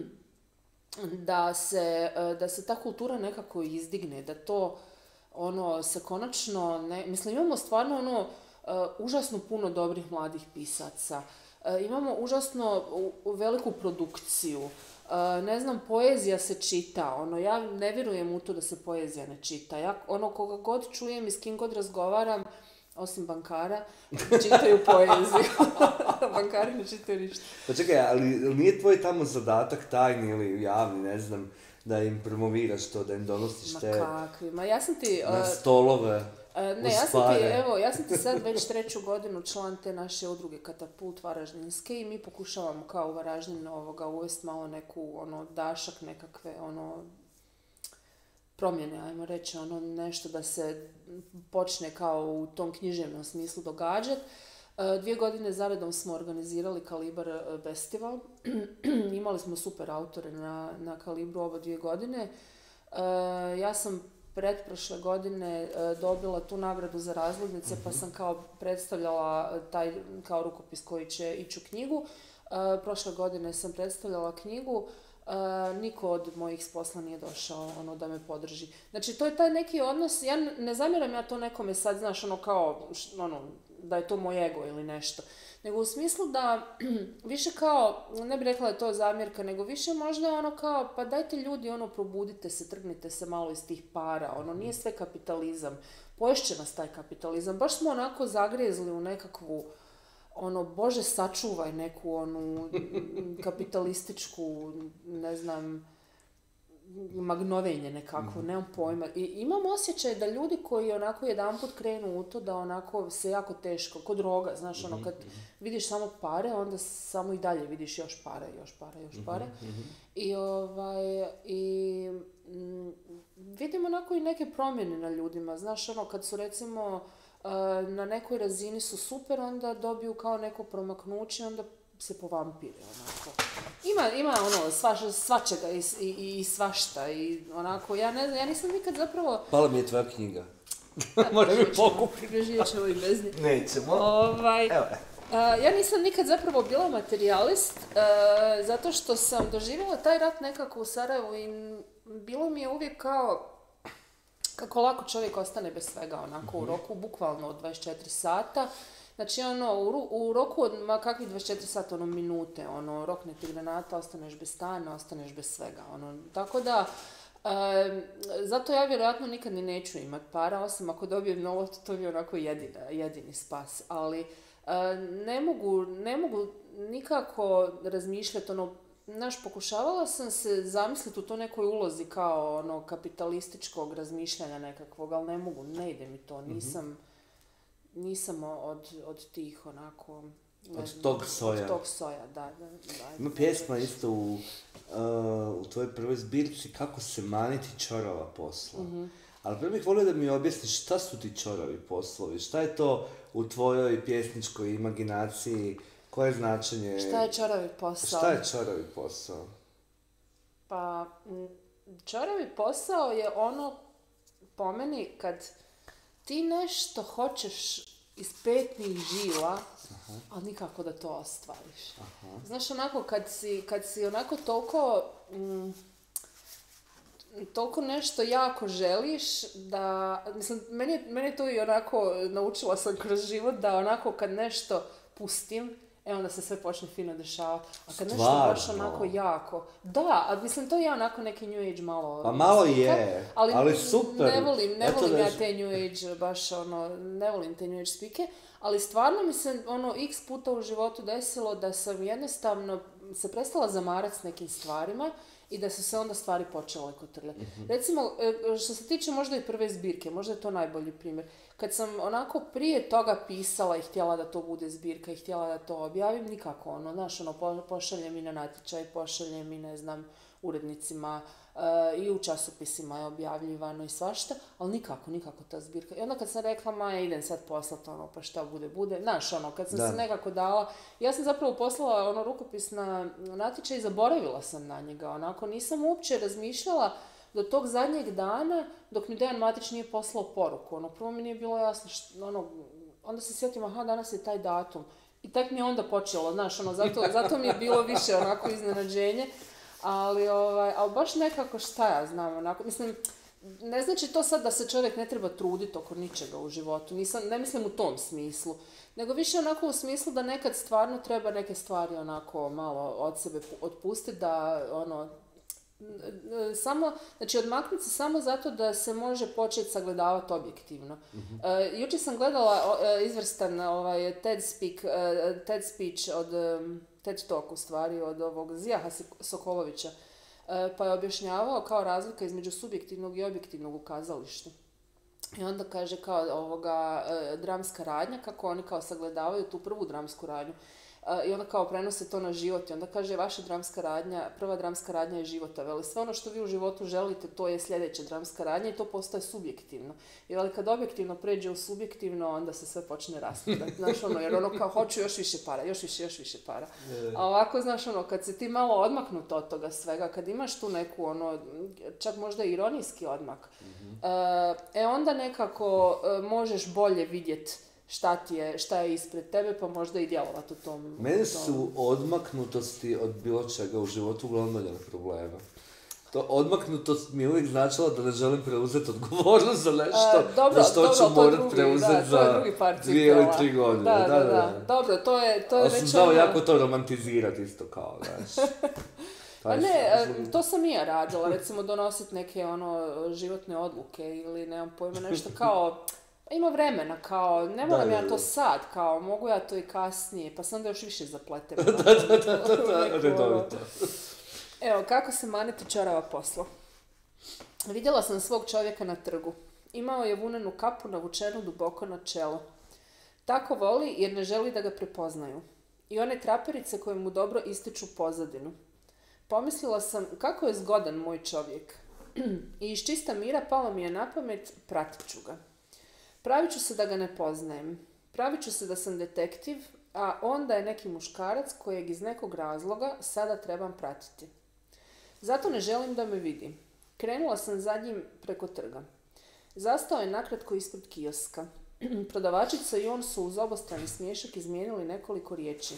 da, se, uh, da se ta kultura nekako izdigne, da to ono se konačno, ne, mislim imamo stvarno ono uh, užasno puno dobrih mladih pisaca, uh, imamo užasno uh, veliku produkciju. Uh, ne znam, poezija se čita, ono, ja ne vjerujem u to da se poezija ne čita. Ja, ono, koga god čujem i s kim god razgovaram, osim bankara, čitaju poeziju. Bankari ne čitaju ništa. Pa čekaj, ali nije tvoj tamo zadatak tajni ili javni, ne znam, da im promoviraš to, da im donosiš ma te... Ma kakvi, ma ja sam ti... Uh, na stolove, uh, Ne, ja sam ti, evo, ja sam ti sad već treću godinu član te naše udruge Katapult Varaždinske i mi pokušavamo kao u Varaždinu ovoga uvesti malo neku, ono, dašak nekakve, ono, promjene, ajmo reći, ono, nešto da se počne kao u tom književnom smislu događati. Dvije godine zaredom smo organizirali Kalibar festival. Imali smo super autore na, na Kalibru ove dvije godine. Ja sam pretprošle godine dobila tu nagradu za razglednice, pa sam kao predstavljala taj kao rukopis koji će ići u knjigu. Prošle godine sam predstavljala knjigu. Uh, niko od mojih s posla nije došao ono, da me podrži. Znači, to je taj neki odnos, ja ne zamjeram ja to nekome sad, znaš, ono kao, ono, da je to moj ego ili nešto, nego u smislu da više kao, ne bih rekla da je to zamjerka, nego više možda ono kao, pa dajte ljudi, ono, probudite se, trgnite se malo iz tih para, ono, nije sve kapitalizam, poješće nas taj kapitalizam, baš smo onako zagrijezli u nekakvu, ono, Bože, sačuvaj neku, onu, kapitalističku, ne znam, magnovenje nekako, mm. nemam pojma. I imam osjećaj da ljudi koji onako jedanput krenu u to, da onako se jako teško, kod droga, znaš, ono, kad vidiš samo pare, onda samo i dalje vidiš još pare, još pare, još pare. Mm-hmm. I, ovaj, i m, vidim onako i neke promjene na ljudima, znaš, ono, kad su recimo na nekoj razini su super, onda dobiju kao neko promaknuće, onda se povampire, onako. Ima, ima ono, svaš, svačega i, i, i svašta, i onako, ja ne znam, ja nisam nikad zapravo... Pala mi je tvoja knjiga. Moram mi pokupiti. Preživjet ćemo i bez nje. Nećemo. Ovaj, Evo. Uh, ja nisam nikad zapravo bila materijalist, uh, zato što sam doživjela taj rat nekako u Sarajevu i bilo mi je uvijek kao... kako lako čovjek ostane bez svega, onako, mm-hmm. u roku, bukvalno od dvadeset četiri sata. Znači, ono, u, u roku od, ma kakvih dvadeset četiri sata, ono, minute, ono, rokne ti granata, ostaneš bez stana, ostaneš bez svega, ono. Tako da, e, zato ja vjerojatno nikad ni neću imat para, osim ako dobijem novo, to je onako jedina, jedini spas. Ali, e, ne mogu, ne mogu nikako razmišljati, ono, znaš, pokušavala sam se zamisliti u to nekoj ulozi kao ono kapitalističkog razmišljanja nekakvog, ali ne mogu, ne ide mi to, nisam, mm-hmm. nisam od, od tih onako... Od znam, tog soja. Od tog soja, da. da, da Ima pjesma isto u, uh, u tvojoj prvoj zbirci Kako se maniti čorova posla. Mm-hmm. Ali prvo bih volio da mi objasniš šta su ti čorovi poslovi, šta je to u tvojoj pjesničkoj imaginaciji. Koje je značenje... Šta je čaravi posao? Šta je čaravi posao? Pa, čaravi posao je ono, po meni, kad ti nešto hoćeš iz petnih žila, aha. ali nikako da to ostvariš. Aha. Znaš, onako, kad si, kad si onako toliko... Mm, toliko nešto jako želiš da... Mislim, meni, meni to i onako naučila sam kroz život da onako kad nešto pustim, e onda se sve počne fino dešavati. A kad nešto Stvarno? baš onako jako... Da, a mislim, to je onako neki New Age malo... Pa malo slika, je, ali, ali super. Ne volim, ne Eto volim da ja je- te New Age, baš ono, ne volim te New Age spike, ali stvarno mi se ono x puta u životu desilo da sam jednostavno se prestala zamarati s nekim stvarima i da su se onda stvari počele kotrljati. Recimo, e, što se tiče možda i prve zbirke, možda je to najbolji primjer. Kad sam onako prije toga pisala i htjela da to bude zbirka i htjela da to objavim, nikako ono, znaš, ono, po- pošaljem i na natječaj, pošaljem i ne znam, urednicima, e, i u časopisima je objavljivano i svašta, ali nikako, nikako ta zbirka. I onda kad sam rekla, ma idem sad poslat, ono, pa šta bude, bude, znaš, ono, kad sam Da. se nekako dala, ja sam zapravo poslala ono rukopis na natječaj i zaboravila sam na njega, onako, nisam uopće razmišljala do tog zadnjeg dana, dok mi Dejan Matić nije poslao poruku, ono, prvo mi nije bilo jasno, što, ono, onda se sjetim, aha, danas je taj datum. I tak mi je onda počelo, znaš, ono, zato, zato mi je bilo više onako iznenađenje, ali, ovaj, ali baš nekako šta ja znam, onako, mislim, ne znači to sad da se čovjek ne treba truditi oko ničega u životu, nisam, ne mislim u tom smislu, nego više onako u smislu da nekad stvarno treba neke stvari onako malo od sebe pu- otpustiti, da ono, n- samo, znači odmaknuti se samo zato da se može početi sagledavati objektivno. E, jučer sam gledala o, e, izvrstan ovaj, TED, speak, e, TED speech od em, TED Talk u stvari od ovog Zijaha Sik- Sokolovića, e, pa je objašnjavao kao razlika između subjektivnog i objektivnog u kazalištu. I onda kaže kao ovoga e, dramska radnja, kako oni kao sagledavaju tu prvu dramsku radnju. E, I onda kao prenose to na život. I onda kaže vaša dramska radnja, prva dramska radnja je života. Veli, sve ono što vi u životu želite, to je sljedeća dramska radnja i to postaje subjektivno. I veli, kad objektivno pređe u subjektivno, onda se sve počne raspadati. Znaš ono, jer ono kao hoću još više para, još više, još više para. A ovako, znaš ono, kad se ti malo odmaknut od toga svega, kad imaš tu neku ono, čak možda i ironijski odmak, e, e onda nekako e, možeš bolje vidjeti šta ti je, šta je ispred tebe, pa možda i djelovati u tom. Meni u tom. su odmaknutosti od bilo čega u životu uglavnom jedan problema. To odmaknutost mi je uvijek značila da ne želim preuzeti odgovornost za nešto, E, dobro, za što dobro, ću to je morat drugi, preuzeti da, to je za drugi par dvije ili cipela. tri godine. Da, da, da. Dobro, to je, to je Ali sam već znao ono- jako to romantizirati isto kao, znaš. Pa Taj ne, sam- e, to sam i ja radila, recimo donositi neke ono životne odluke ili nemam pojma nešto kao, pa ima vremena kao, ne moram Da, ja da, to da. sad kao, mogu ja to i kasnije, pa sam onda još više zapletem. Da, da, da, da, da, redovito. Evo, kako se maniti čarava posla. Vidjela sam svog čovjeka na trgu. Imao je vunenu kapu navučenu duboko na čelo. Tako voli jer ne želi da ga prepoznaju. I one traperice koje mu dobro ističu pozadinu. Pomislila sam kako je zgodan moj čovjek. I iz čista mira palo mi je na pamet, pratit ću ga. Pravit ću se da ga ne poznajem. Pravit ću se da sam detektiv, a onda je neki muškarac kojeg iz nekog razloga sada trebam pratiti. Zato ne želim da me vidi. Krenula sam za njim preko trga. Zastao je nakratko ispred kioska. Prodavačica i on su uz obostrani smiješak izmijenili nekoliko riječi.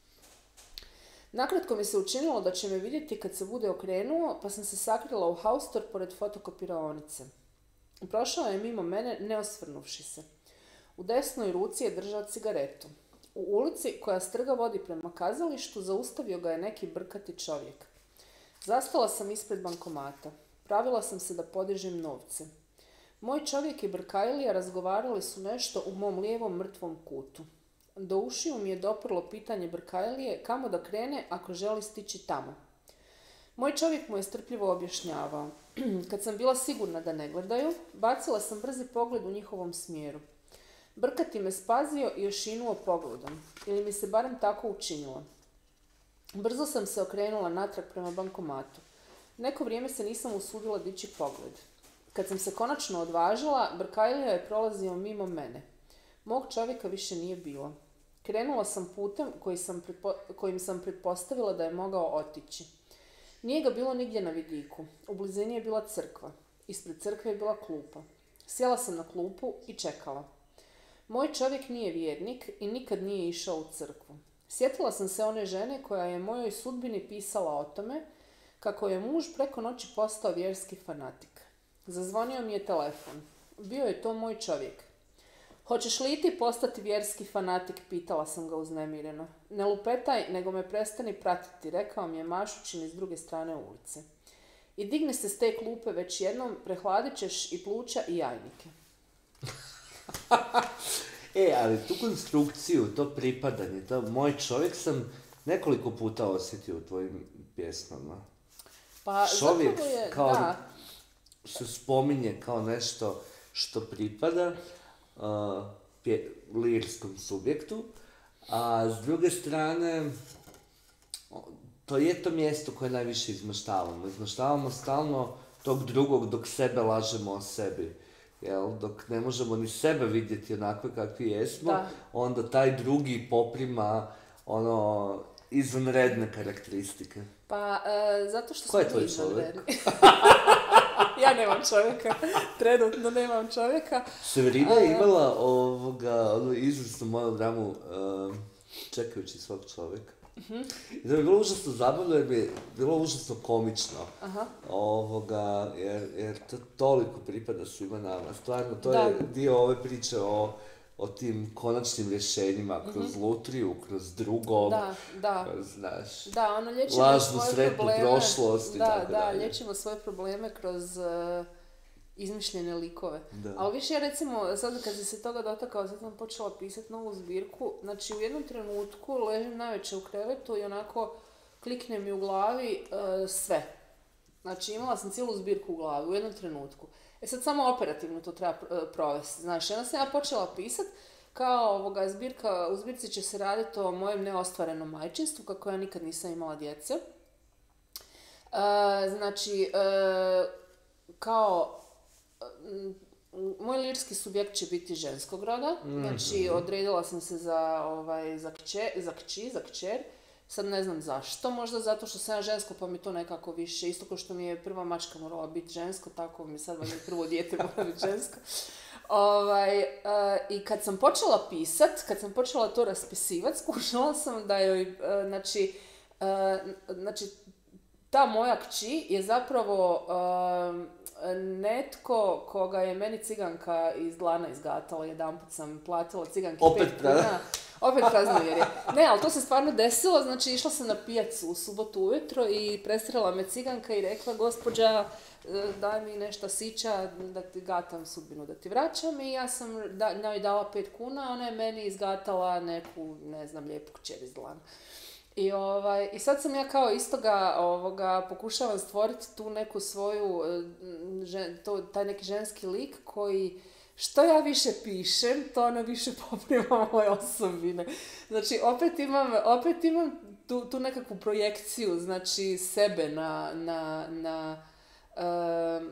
Nakratko mi se učinilo da će me vidjeti kad se bude okrenuo, pa sam se sakrila u haustor pored fotokopiraonice. Prošao je mimo mene, ne osvrnuvši se. U desnoj ruci je držao cigaretu. U ulici koja s trga vodi prema kazalištu zaustavio ga je neki brkati čovjek. Zastala sam ispred bankomata. Pravila sam se da podižem novce. Moj čovjek i Brkajlija razgovarali su nešto u mom lijevom mrtvom kutu. Do ušiju mi je doprlo pitanje Brkajlije kamo da krene ako želi stići tamo. Moj čovjek mu je strpljivo objašnjavao. Kad sam bila sigurna da ne gledaju, bacila sam brzi pogled u njihovom smjeru. Brkati me spazio i ošinuo pogledom, ili mi se barem tako učinilo. Brzo sam se okrenula natrag prema bankomatu. Neko vrijeme se nisam usudila dići pogled. Kad sam se konačno odvažila, Brkajlija je prolazio mimo mene. Mog čovjeka više nije bilo. Krenula sam putem koji sam pretpo- kojim sam pretpostavila da je mogao otići. Nije ga bilo nigdje na vidiku. U blizini je bila crkva. Ispred crkve je bila klupa. Sjela sam na klupu i čekala. Moj čovjek nije vjernik i nikad nije išao u crkvu. Sjetila sam se one žene koja je mojoj sudbini pisala o tome kako je muž preko noći postao vjerski fanatik. Zazvonio mi je telefon. Bio je to moj čovjek. Hoćeš li i ti postati vjerski fanatik, pitala sam ga uznemireno. Ne lupetaj, nego me prestani pratiti, rekao mi je mašući mi s druge strane ulice. I digni se s te klupe već jednom, prehladit ćeš i pluća i jajnike. E, ali tu konstrukciju, to pripadanje, to moj čovjek sam nekoliko puta osjetio u tvojim pjesmama. Pa čovjek zapravo je, kao da. se spominje kao nešto što pripada uh, pje, lirskom subjektu, a s druge strane to je to mjesto koje najviše izmaštavamo. Izmaštavamo stalno tog drugog dok sebe lažemo o sebi. Jel? Dok ne možemo ni sebe vidjeti onakve kakvi jesmo, Da. onda taj drugi poprima ono izvanredne karakteristike. Pa, e, zato što Ko je smo tvoj mi čovjek? izvanredni. Ja nemam čovjeka, trenutno nemam čovjeka. Severina je imala ovoga, ono izvrsnu monodramu uh, čekajući svog čovjeka. Uh-huh. I to je bilo užasno zabavno jer je bilo užasno komično. Aha. Ovoga, jer, jer to toliko pripada svima nama. Stvarno, to Da. je dio ove priče o, o tim konačnim rješenjima, kroz Mhm. lutriju, kroz drugog, Da, da. kroz, znaš, Da, ono liječimo lažnu svoje sretnu probleme. prošlost i Da, tako da, dalje. liječimo svoje probleme kroz uh, izmišljene likove. Da. Ali više ja recimo, sad kad si se toga dotakao, sad sam počela pisati novu zbirku, znači u jednom trenutku ležim navečer u krevetu i onako klikne mi u glavi uh, sve. Znači imala sam cijelu zbirku u glavi u jednom trenutku. E sad samo operativno to treba uh, provesti. Znači, onda sam ja počela pisati kao ovoga zbirka, u zbirci će se raditi o mojem neostvarenom majčinstvu, kako ja nikad nisam imala djece. Uh, znači, uh, kao m, moj lirski subjekt će biti ženskog roda, znači odredila sam se za, ovaj, za, kće, za kći, za kćer, sad ne znam zašto, možda zato što sam ja žensko pa mi to nekako više, isto kao što mi je prva mačka morala biti žensko, tako mi sad valjda prvo dijete mora biti žensko. Ovaj, uh, I kad sam počela pisat, kad sam počela to raspisivati, skušala sam da joj, uh, znači, uh, znači, ta moja kći je zapravo uh, netko koga je meni ciganka iz dlana izgatala. Jedanput sam platila ciganki Opet pet kuna. Opet praznovjerje. Ne, ali to se stvarno desilo. Znači, išla sam na pijacu u subotu ujutro i presrela me ciganka i rekla, gospođa, daj mi nešto sića da ti gatam sudbinu, da ti vraćam. I ja sam da, njoj dala pet kuna, ona je meni izgatala neku, ne znam, lijepu kćer iz dlana. I, ovaj, I sad sam ja kao istoga ovoga, pokušavam stvoriti tu neku svoju, žen, to, taj neki ženski lik koji, što ja više pišem, to ono više poprima moje osobine. Znači, opet imam, opet imam tu, tu nekakvu projekciju, znači, sebe na, na, na um,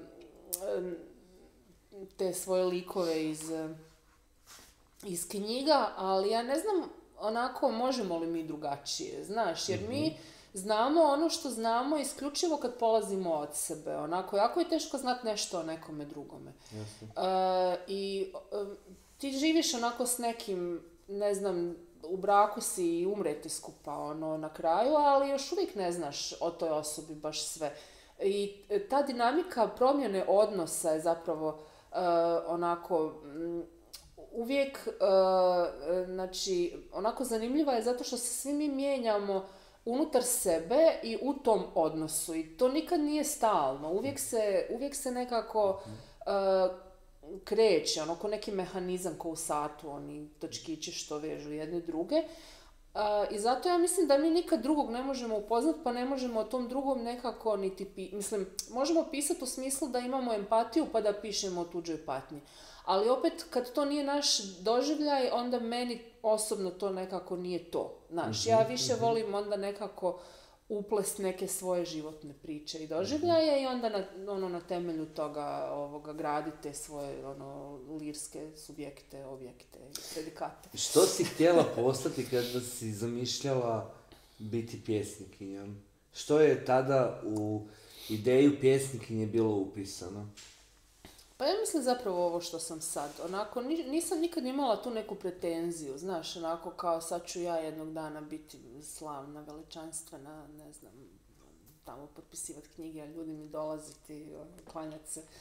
te svoje likove iz, iz knjiga, ali ja ne znam onako možemo li mi drugačije, znaš, jer mi znamo ono što znamo isključivo kad polazimo od sebe, onako, jako je teško znati nešto o nekome drugome. Uh, I uh, ti živiš onako s nekim, ne znam, u braku si i umrete skupa, ono, na kraju, ali još uvijek ne znaš o toj osobi baš sve. I ta dinamika promjene odnosa je zapravo uh, onako... M, uvijek, uh, znači, onako zanimljiva je zato što se svi mi mijenjamo unutar sebe i u tom odnosu i to nikad nije stalno, uvijek se, uvijek se nekako uh, kreće, ono ko neki mehanizam ko u satu, oni točkići što vežu jedne druge. Uh, I zato ja mislim da mi nikad drugog ne možemo upoznat, pa ne možemo o tom drugom nekako niti, pi- mislim, možemo pisati u smislu da imamo empatiju pa da pišemo o tuđoj patnji. Ali opet, kad to nije naš doživljaj, onda meni osobno to nekako nije to. Znaš, ja više volim onda nekako uplest neke svoje životne priče i doživljaje i onda na, ono, na temelju toga ovoga, gradite svoje ono, lirske subjekte, objekte i predikate. Što si htjela postati kada si zamišljala biti pjesnikinjom? Što je tada u ideju pjesnikinje bilo upisano? Pa ja mislim zapravo ovo što sam sad. Onako, nisam nikad imala tu neku pretenziju, znaš, onako kao sad ću ja jednog dana biti slavna, veličanstvena, ne znam, tamo potpisivati knjige, a ljudi mi dolaziti, klanjati se.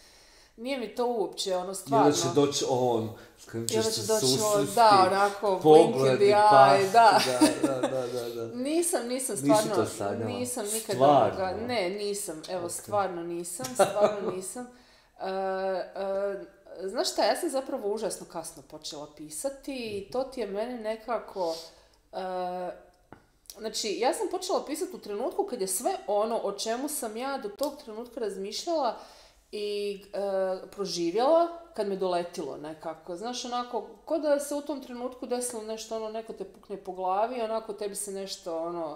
nije mi to uopće, ono, stvarno. I onda će doći on, s kojim ćeš se susresti, da, onako, pogledi, eye, da. da, da, da, da, da. Nisam, nisam, stvarno, Nisi to sanjala? nisam nikada Stvarno? ovoga, ne, nisam, evo, Okay. stvarno nisam, stvarno nisam. Uh, uh, znaš šta, ja sam zapravo užasno kasno počela pisati i to ti je meni nekako, uh, znači, ja sam počela pisati u trenutku kad je sve ono o čemu sam ja do tog trenutka razmišljala i e, proživjela, kad me doletilo nekako. Znaš, onako, ko da se u tom trenutku desilo nešto, ono, neko te pukne po glavi, onako tebi se nešto, ono,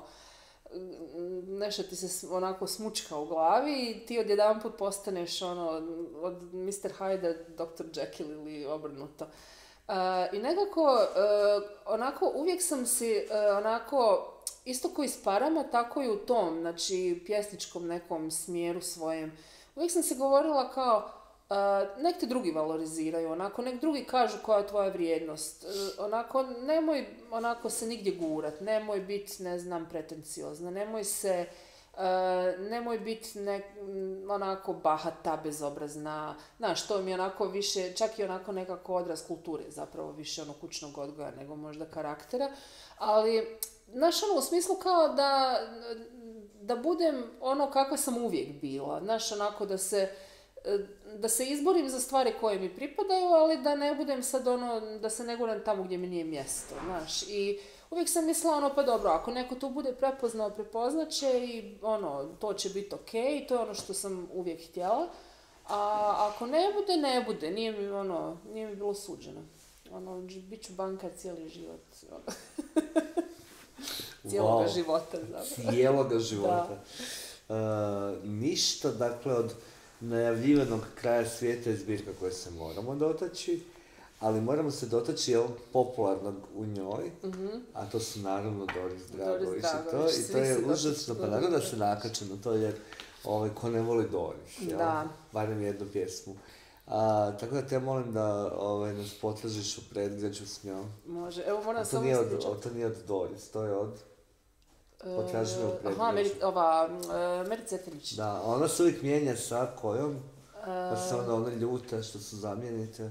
nešto ti se onako smučka u glavi i ti odjedanput postaneš, ono, od mister Hyde doktor Jekyll ili obrnuto. E, I nekako, e, onako, uvijek sam si, e, onako, isto koji s parama, tako i u tom, znači, pjesničkom nekom smjeru svojem. Uvijek sam se govorila kao, uh, nek te drugi valoriziraju, onako, nek drugi kažu koja je tvoja vrijednost. Uh, onako, nemoj onako se nigdje gurat, nemoj biti, ne znam, pretenciozna, nemoj se, uh, nemoj biti onako bahata, bezobrazna, znaš, to mi je onako više, čak i onako nekako odraz kulture, zapravo više ono kućnog odgoja nego možda karaktera, ali, znaš, ono, u smislu kao da, da budem ono kakva sam uvijek bila, znaš, onako da se, da se izborim za stvari koje mi pripadaju, ali da ne budem sad ono, da se ne guram tamo gdje mi nije mjesto, znaš, i uvijek sam mislila ono, pa dobro, ako neko tu bude prepoznao, prepoznaće i ono, to će biti ok, i to je ono što sam uvijek htjela, a ako ne bude, ne bude, nije mi ono, nije mi bilo suđeno, ono, bit ću bankar cijeli život, ono. Cijeloga wow. života, zapravo. Cijeloga života. Uh, ništa, dakle, od najavljivanog kraja svijeta je zbirka koje se moramo dotaći, ali moramo se dotaći i ovog popularnog u njoj, mm-hmm. a to su naravno Doris Dragović i to, i to je užasno, pa naravno da se nakače na to, jer ovaj, ko ne voli Doris, jel? Da. Barem jednu pjesmu. A, tako da te molim da ovaj, nas potražiš u predgrađu s njom. Može, evo moram samo nije od, to nije od Doris, to je od... Potraži me u predgrađu. Aha, Meri, ova, uh, Meri Cetinić. Da, ona se uvijek mijenja sa kojom, pa se onda ona ljuta što su zamijenite.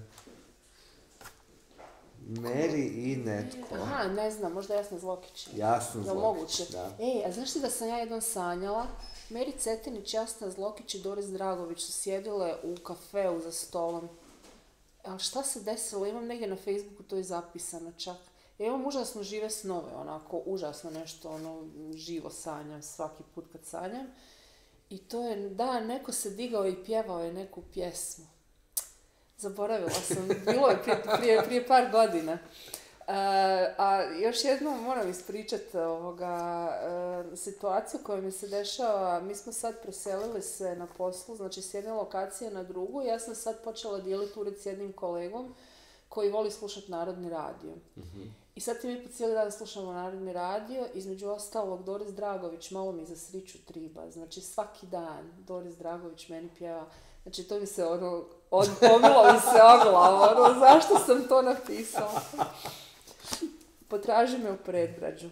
Meri i netko. Aha, ne znam, možda Jasna Zlokić. Jasna Zlokić, moguće. Da. Ej, a znaš ti da sam ja jednom sanjala? Meri Cetinić, Jasna Zlokić i Doris Dragović su sjedile u kafeu za stolom. A šta se desilo? Imam negdje na Facebooku, to je zapisano čak. Ja imam užasno žive snove, onako, užasno nešto, ono, živo sanjam svaki put kad sanjam. I to je, da, neko se digao i pjevao je neku pjesmu. Zaboravila sam, bilo je prije, prije, prije par godina. Uh, a još jednom moram ispričati ovoga, uh, situaciju koja mi se dešava. Mi smo sad preselili se na poslu, znači s jedne lokacije na drugu. Ja sam sad počela dijeliti ured s jednim kolegom koji voli slušati Narodni radio. Mm-hmm. I sad ti mi po cijeli dan slušamo Narodni radio, između ostalog Doris Dragović malo mi za sriću triba, znači svaki dan Doris Dragović meni pjeva, znači to mi se ono, od, omilo mi se o glavu, ono, zašto sam to napisala? Potraži me u predgrađu.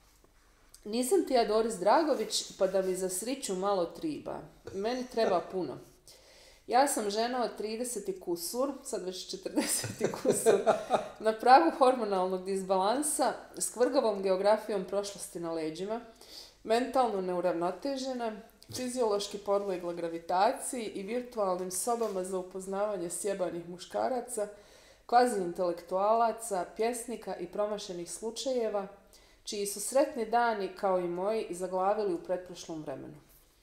Nisam ti ja Doris Dragović, pa da mi za sriću malo triba, meni treba puno. Ja sam žena od trideset kusur, sad već četrdeset kusur, na pragu hormonalnog disbalansa, s kvrgavom geografijom prošlosti na leđima, mentalno neuravnotežena, fiziološki podlegla gravitaciji i virtualnim sobama za upoznavanje sjebanih muškaraca, kvazi intelektualaca, pjesnika i promašenih slučajeva, čiji su sretni dani, kao i moji, zaglavili u pretprošlom vremenu.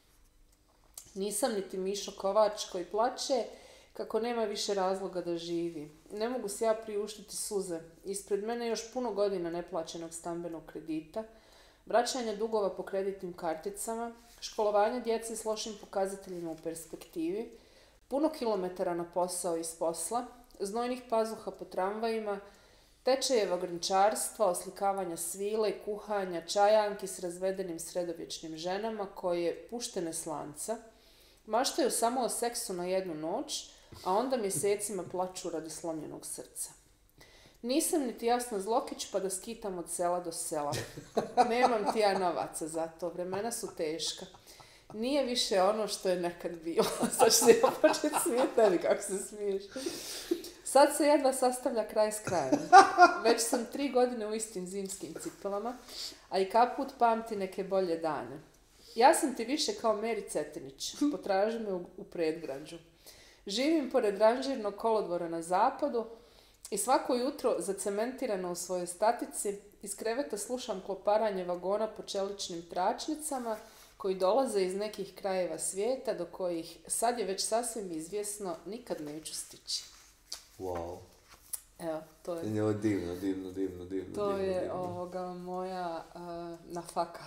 Nisam niti Mišo Kovač koji plače kako nema više razloga da živi. Ne mogu se ja priuštiti suze. Ispred mene još puno godina neplaćenog stambenog kredita, vraćanja dugova po kreditnim karticama, školovanje djece s lošim pokazateljima u perspektivi, puno kilometara na posao i s posla, znojnih pazuha po tramvajima, tečajeva grančarstva, oslikavanja svile, kuhanja, čajanki s razvedenim sredovječnim ženama koje, puštene slanca, maštaju samo o seksu na jednu noć, a onda mjesecima plaču radi slomljenog srca. Nisam niti Jasna Zlokić pa da skitam od sela do sela. Nemam ti ja novaca za to, vremena su teška. nije više ono što je nekad bilo. Sad ću se ja početi smijeti tebi kako se smiješ. Sad se jedva sastavlja kraj s krajem. Već sam tri godine u istim zimskim cipelama, a i kaput pamti neke bolje dane. Ja sam ti više kao Meri Cetinić, potraži me u, u predgrađu. Živim pored ranžirnog kolodvora na zapadu i svako jutro zacementirano u svojoj statici iz kreveta slušam kloparanje vagona po čeličnim tračnicama koji dolaze iz nekih krajeva svijeta do kojih, sad je već sasvim izvjesno, nikad neću stići. Wow. Evo, to je... Je ovo divno, divno, divno, divno. To divno, je divno. ovoga moja uh, nafaka.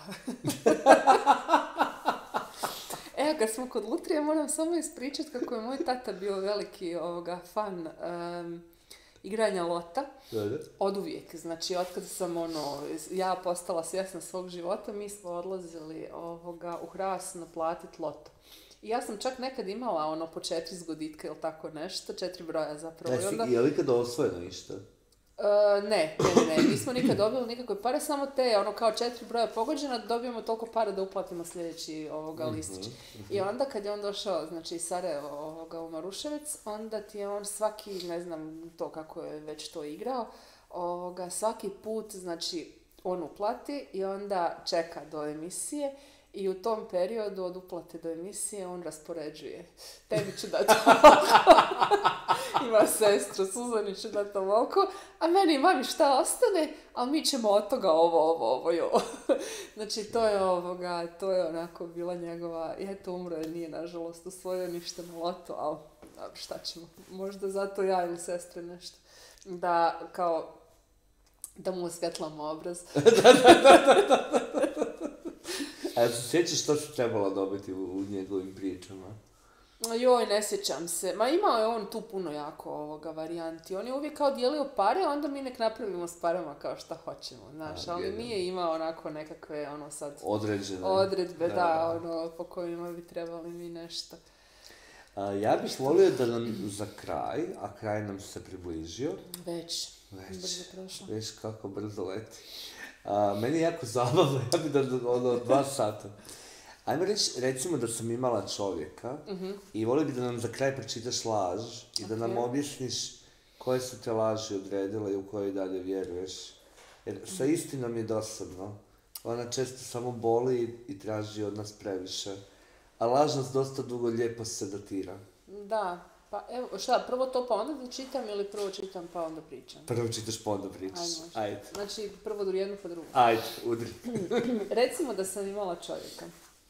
Evo, kad smo kod lutrije, moram samo ispričati kako je moj tata bio veliki ovoga fan um, igranja lota. Od uvijek. Znači, otkad sam ono, ja postala svjesna svog života, mi smo odlazili ovoga, u Hras naplatiti loto. I ja sam čak nekad imala ono po četiri zgoditka ili tako nešto, četiri broja zapravo. Da, I onda... je li ikada osvojeno ništa? Uh, ne, ne, ne, nismo nikad dobili nikakve pare, samo te, ono, kao četiri broja pogođena, dobijemo toliko para da uplatimo sljedeći ovoga listić. Mm-hmm. I onda kad je on došao, znači, iz Sarajeva ovoga u Maruševec, onda ti je on svaki, ne znam to kako je već to igrao, ovoga, svaki put, znači, on uplati i onda čeka do emisije. I u tom periodu od uplate do emisije on raspoređuje. Tebi ću dati ovoliko. Ima sestru, Suzani ću dati ovoliko. A meni i mami šta ostane, ali mi ćemo od toga ovo, ovo, ovo i ovo. Znači, to je ovoga, to je onako bila njegova, i eto, umro je, nije nažalost osvojio ništa na loto, ali dobro, šta ćemo, možda zato ja ili sestre nešto. Da, kao, da mu osvjetlamo obraz. da, da, da, da, da. A se sjećaš što si trebala dobiti u, u njegovim pričama? Joj, ne sjećam se. Ma imao je on tu puno jako ovoga varijanti. On je uvijek kao dijelio pare, onda mi nek napravimo s parama kao šta hoćemo, znaš. A, ali genial. Nije imao onako nekakve, ono sad... Određene. Odredbe, da, da, ono, po kojima bi trebali mi nešto. A, ja bih volio da nam za kraj, a kraj nam se približio. Već. Već. Brzo prošlo. Već kako brzo leti. A, meni je jako zabavno, ja bi da ono dva sata. Ajmo reći, recimo da sam imala čovjeka uh-huh. i volio bi da nam za kraj pročitaš laž i da okay. nam objasniš koje su te laži odredile i u koje dalje vjeruješ. Jer sa istinom je dosadno. Ona često samo boli i traži od nas previše. A laž nas dosta dugo lijepo sedatira. Da. Pa evo, šta, prvo to pa onda da čitam ili prvo čitam pa onda pričam? Prvo čitaš pa onda pričaš. Ajde. Ajde. Znači, prvo jednu pa drugu. Ajde, udri. Recimo da sam imala čovjeka.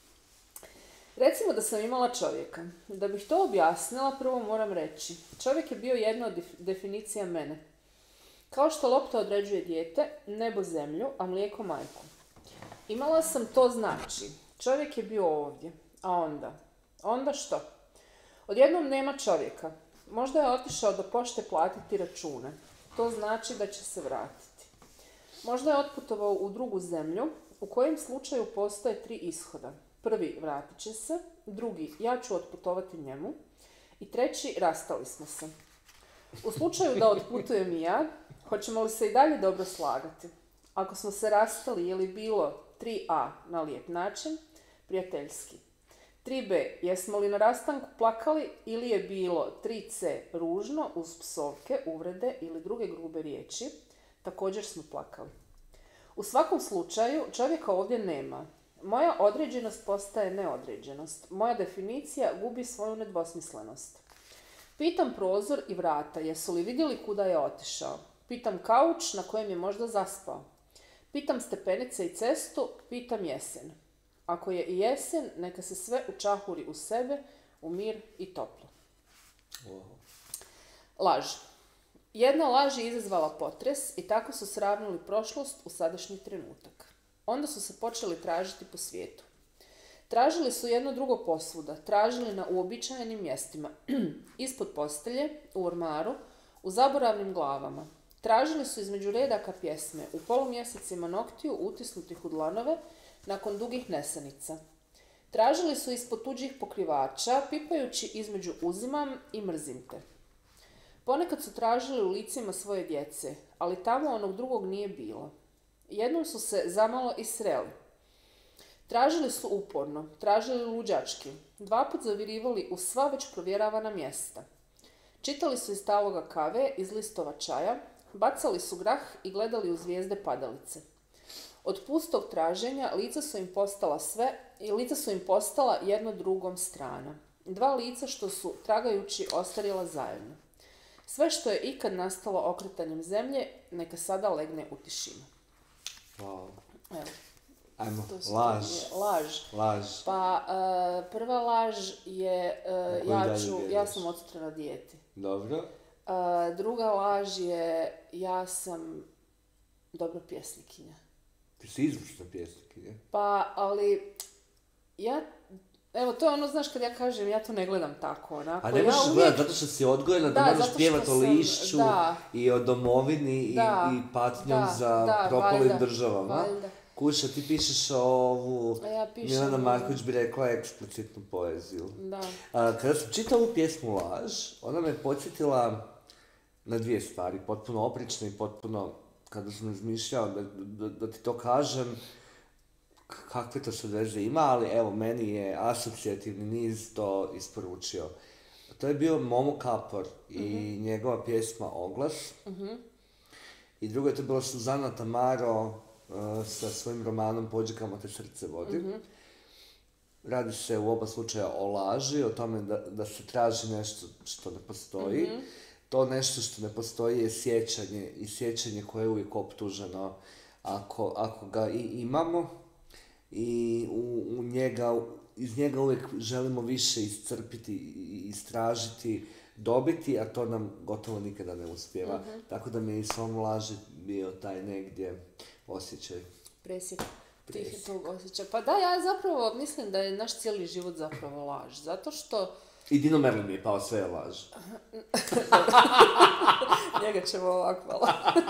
Recimo da sam imala čovjeka. Da bih to objasnila, prvo moram reći. Čovjek je bio jedna od definicija mene. Kao što lopta određuje dijete, nebo zemlju, a mlijeko majku. Imala sam to znači. Čovjek je bio ovdje. A onda? Onda što? Odjednom nema čovjeka. Možda je otišao do pošte platiti račune. To znači da će se vratiti. Možda je otputovao u drugu zemlju, u kojem slučaju postoje tri ishoda. Prvi, vratit će se. Drugi, ja ću otputovati njemu. I treći, rastali smo se. U slučaju da otputujem i ja, hoćemo li se i dalje dobro slagati? Ako smo se rastali, je li bilo tri a na lijep način, prijateljski. tri be, jesmo li na rastanku plakali ili je bilo tri ce ružno uz psovke, uvrede ili druge grube riječi, također smo plakali. U svakom slučaju čovjeka ovdje nema. Moja određenost postaje neodređenost. Moja definicija gubi svoju nedvosmislenost. Pitam prozor i vrata, jesu li vidjeli kuda je otišao? Pitam kauč na kojem je možda zaspao. Pitam stepenice i cestu, pitam jesen. Ako je i jesen, neka se sve učahuri u sebe, u mir i toplo. Wow. Laž. Jedna laž je izazvala potres i tako su sravnili prošlost u sadašnji trenutak. Onda su se počeli tražiti po svijetu. Tražili su jedno drugo posvuda, tražili na uobičajenim mjestima, ispod postelje, u ormaru, u zaboravnim glavama. Tražili su između redaka pjesme, u polumjesecima noktiju utisnutih u dlanove, nakon dugih nesanica. Tražili su ispod tuđih pokrivača, pipajući između uzimam i mrzim te. Ponekad su tražili u licima svoje djece, ali tamo onog drugog nije bilo. Jednom su se zamalo i sreli. Tražili su uporno, tražili luđački, dva put zavirivali u sva već provjeravana mjesta. Čitali su iz taloga kave, iz listova čaja, bacali su grah i gledali u zvijezde padalice. Od pustog traženja lica su im postala sve i lica su im postala jedno drugom strana. Dva lica što su, tragajući, ostarjela zajedno. Sve što je ikad nastalo okretanjem zemlje, neka sada legne u tišinu. Wow. Evo. Ajmo, To su- laž. je Laž. Laž. Pa, e, prva laž je, e, koju ja, dalje ću, ja vjeruješ? sam odsutra na dijeti. Dobro. E, druga laž je, ja sam dobra pjesnikinja. Ti si izvršna pjesnikinja. Pa, ali, ja, evo, to je ono, znaš, kad ja kažem, ja to ne gledam tako, onako. A ne ja možeš uvijek- gledat zato što si odgojena da, Da, možeš zato što pjevat o sam- lišću da. i o domovini i, Da, i patnjom da, za da, propalim valjda, državama. valjda. Kuša, ti pišeš ovu... A ja pišem, Milana ono- Marković bi rekla eksplicitnu poeziju. Da. A, kada sam čitao ovu pjesmu Laž, ona me podsjetila na dvije stvari, potpuno oprične i potpuno, kada sam razmišljao da, da, da ti to kažem, k- kakve to sad veze ima, ali evo, meni je asocijativni niz to isporučio. To je bio Momo Kapor i njegova pjesma Oglas. I drugo je to bila Suzana Tamaro uh, sa svojim romanom Pođi kamo te srce vodi. Radi se u oba slučaja o laži, o tome da, da se traži nešto što ne postoji. To nešto što ne postoji je sjećanje i sjećanje koje je uvijek optuženo ako, ako ga i imamo i u, u njega, iz njega uvijek želimo više iscrpiti i istražiti, dobiti, a to nam gotovo nikada ne uspijeva. Tako da mi je i svom laži bio taj negdje osjećaj. Presjek tih Presjek. tog osjećaja. Pa da, ja zapravo mislim da je naš cijeli život zapravo laž. Zato što I Dino Merlin mi je pao, sve je laž. njega ćemo ovako malo.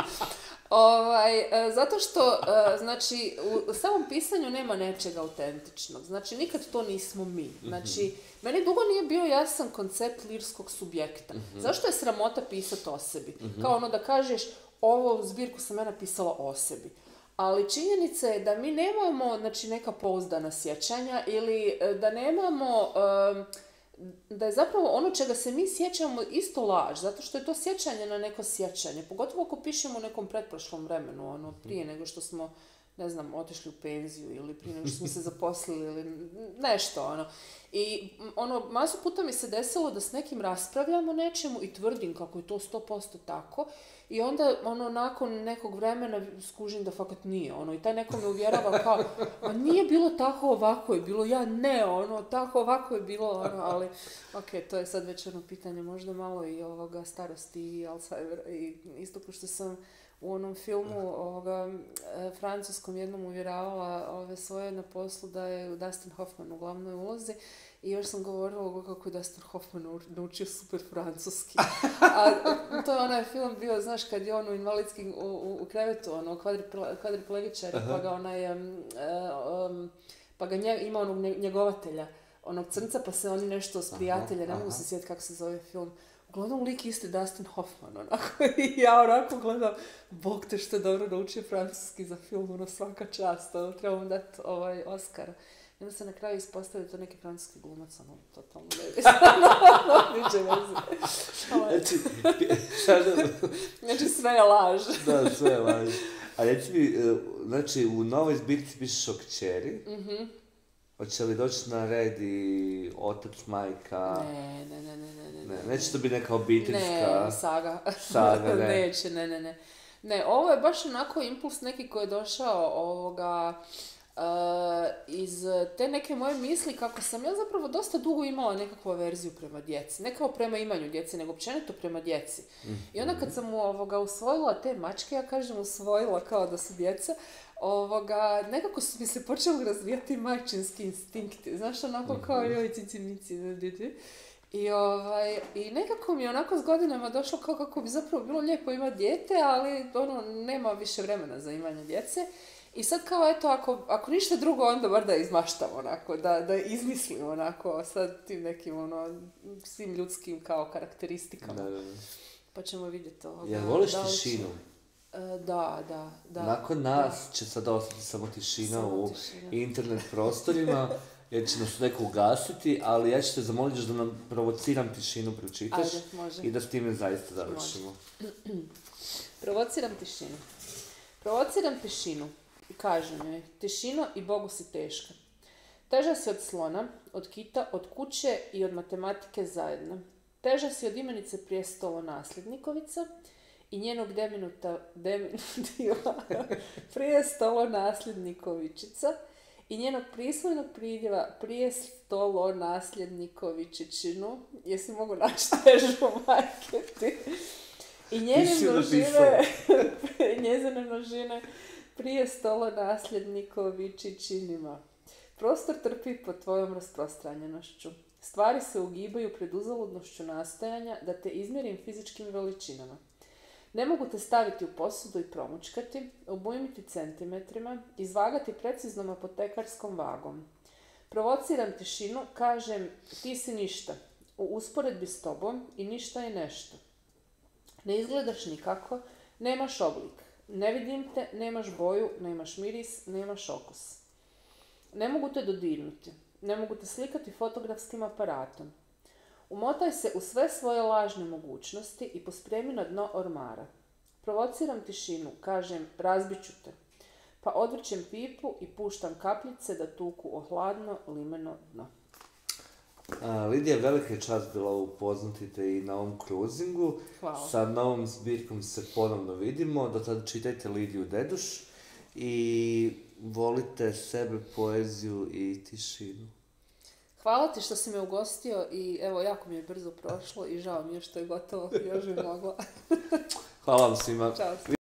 Ovaj, e, zato što, e, znači, u samom pisanju nema nečega autentičnog. Znači, nikad to nismo mi. Znači, meni dugo nije bio jasan koncept lirskog subjekta. Zašto je sramota pisati o sebi? Kao ono da kažeš, ovo zbirku sam ja napisala o sebi. Ali činjenica je da mi nemamo, znači, neka pouzdana sjećanja ili e, da nemamo... e, da je zapravo ono čega se mi sjećamo isto laž, zato što je to sjećanje na neko sjećanje, pogotovo ako pišemo u nekom pretprošlom vremenu, ono, prije nego što smo, ne znam, otišli u penziju ili prije nego što smo se zaposlili ili nešto, ono. I ono, masu puta mi se desilo da s nekim raspravljam o nečemu i tvrdim kako je to sto posto tako i onda, ono, nakon nekog vremena skužim da fakat nije, ono, i taj neko me uvjerava kao, a nije bilo tako, ovako je bilo, ja ne, ono, tako, ovako je bilo, ono, ali, ok, to je sad već ono pitanje, možda malo i ovoga starosti i Alzheimer i isto kao što sam u onom filmu ovoga, e, francuskom jednom uvjeravala ove svoje na poslu da je Dustin Hoffman u glavnoj ulozi i još sam govorila kako je Dustin Hoffman nau- naučio super francuski. A to je onaj film bio, znaš, kad je on u invalidskim, u, u, u krevetu, ono, kvadriple- kvadriplegičar, pa ga onaj, um, um, pa ga nje, ima onog nje- njegovatelja, onog crnca, pa se oni nešto s prijatelja, ne mogu se sjetiti kako se zove film. Uglavnom lik isti Dustin Hoffman, onako, i ja onako gledam, bog te što je dobro naučio francuski za film, ono, svaka čast, ono, trebamo dati ovaj Oscara. I onda se na kraju ispostavio to neki francuski glumac, ono, totalno ne niče veze. Znači, sada, Znači, sve je laž. da, sve je laž. A reci mi, e, znači, u novoj zbirci pišeš o kćeri. Mhm. Hoće li doći na red i otac, majka? Ne, ne, ne, ne, ne, ne. Ne, neće to biti neka obiteljska... Ne, saga. saga, ne. Neće, ne, ne, ne. Ne, ovo je baš onako impuls neki koji je došao ovoga, uh, iz te neke moje misli kako sam ja zapravo dosta dugo imala nekakvu averziju prema djeci. Ne kao prema imanju djece, nego općenito prema djeci. I onda kad sam ovoga, usvojila te mačke, ja kažem usvojila kao da su djeca, ovoga, nekako su mi se počeli razvijati majčinski instinkti. Znaš, onako kao joj, cici, mici, didi. I, ovaj, I nekako mi je onako s godinama došlo kao kako bi zapravo bilo lijepo imati dijete, ali ono, nema više vremena za imanje djece. I sad kao eto, ako, ako ništa drugo, onda bar da izmaštam onako, da, da izmislim onako sad tim nekim ono, svim ljudskim kao karakteristikama. Da, da, da. Pa ćemo vidjeti ovoga. Jel voliš da li će- tišinu? E, da, da, da. Nakon nas će sad ostati samo tišina Samo u tišina. internet prostorima, jer će nas neko ugasiti, ali ja ću te zamoliti da nam provociram tišinu pročitaš. Ajde, može. I da s time zaista završimo. Provociram tišinu. Provociram tišinu i kažem joj, tišino i Bogu si teška. Teža si od slona, od kita, od kuće i od matematike zajedno. Teža si od imenice prijestolo nasljednikovica i njenog deminuta, deminutiva prijestolo nasljednikovičica i njenog prisvojnog pridjeva prijestolo nasljednikovičičinu. Jesi mogu naći težu, majke ti? I njene množine, njezine množine prije stolo nasljednikovičičinima. Prostor trpi pod tvojom rasprostranjenošću. Stvari se ugibaju pred uzaludnošću nastojanja da te izmjerim fizičkim veličinama. Ne mogu te staviti u posudu i promučkati, obujmiti centimetrima, izvagati preciznom apotekarskom vagom. Provociram tišinu, kažem, ti si ništa, u usporedbi s tobom i ništa je nešto. Ne izgledaš nikako, nemaš oblik. Ne vidim te, nemaš boju, nemaš miris, nemaš okus. Ne mogu te dodirnuti, ne mogu te slikati fotografskim aparatom. Umotaj se u sve svoje lažne mogućnosti i pospremi na dno ormara. Provociram tišinu, kažem, razbit ću te. Pa odvrćem pipu i puštam kapljice da tuku o hladno limeno dno. A, Lidija, velika je čast bila upoznati te i na ovom cruisingu. Hvala. Sa novom zbirkom se ponovno vidimo. Do tada čitajte Lidiju Deduš i volite sebe, poeziju i tišinu. Hvala ti što si me ugostio i evo, jako mi je brzo prošlo i žao mi je što je gotovo, još bi mogla. Hvala vam svima. Ćao.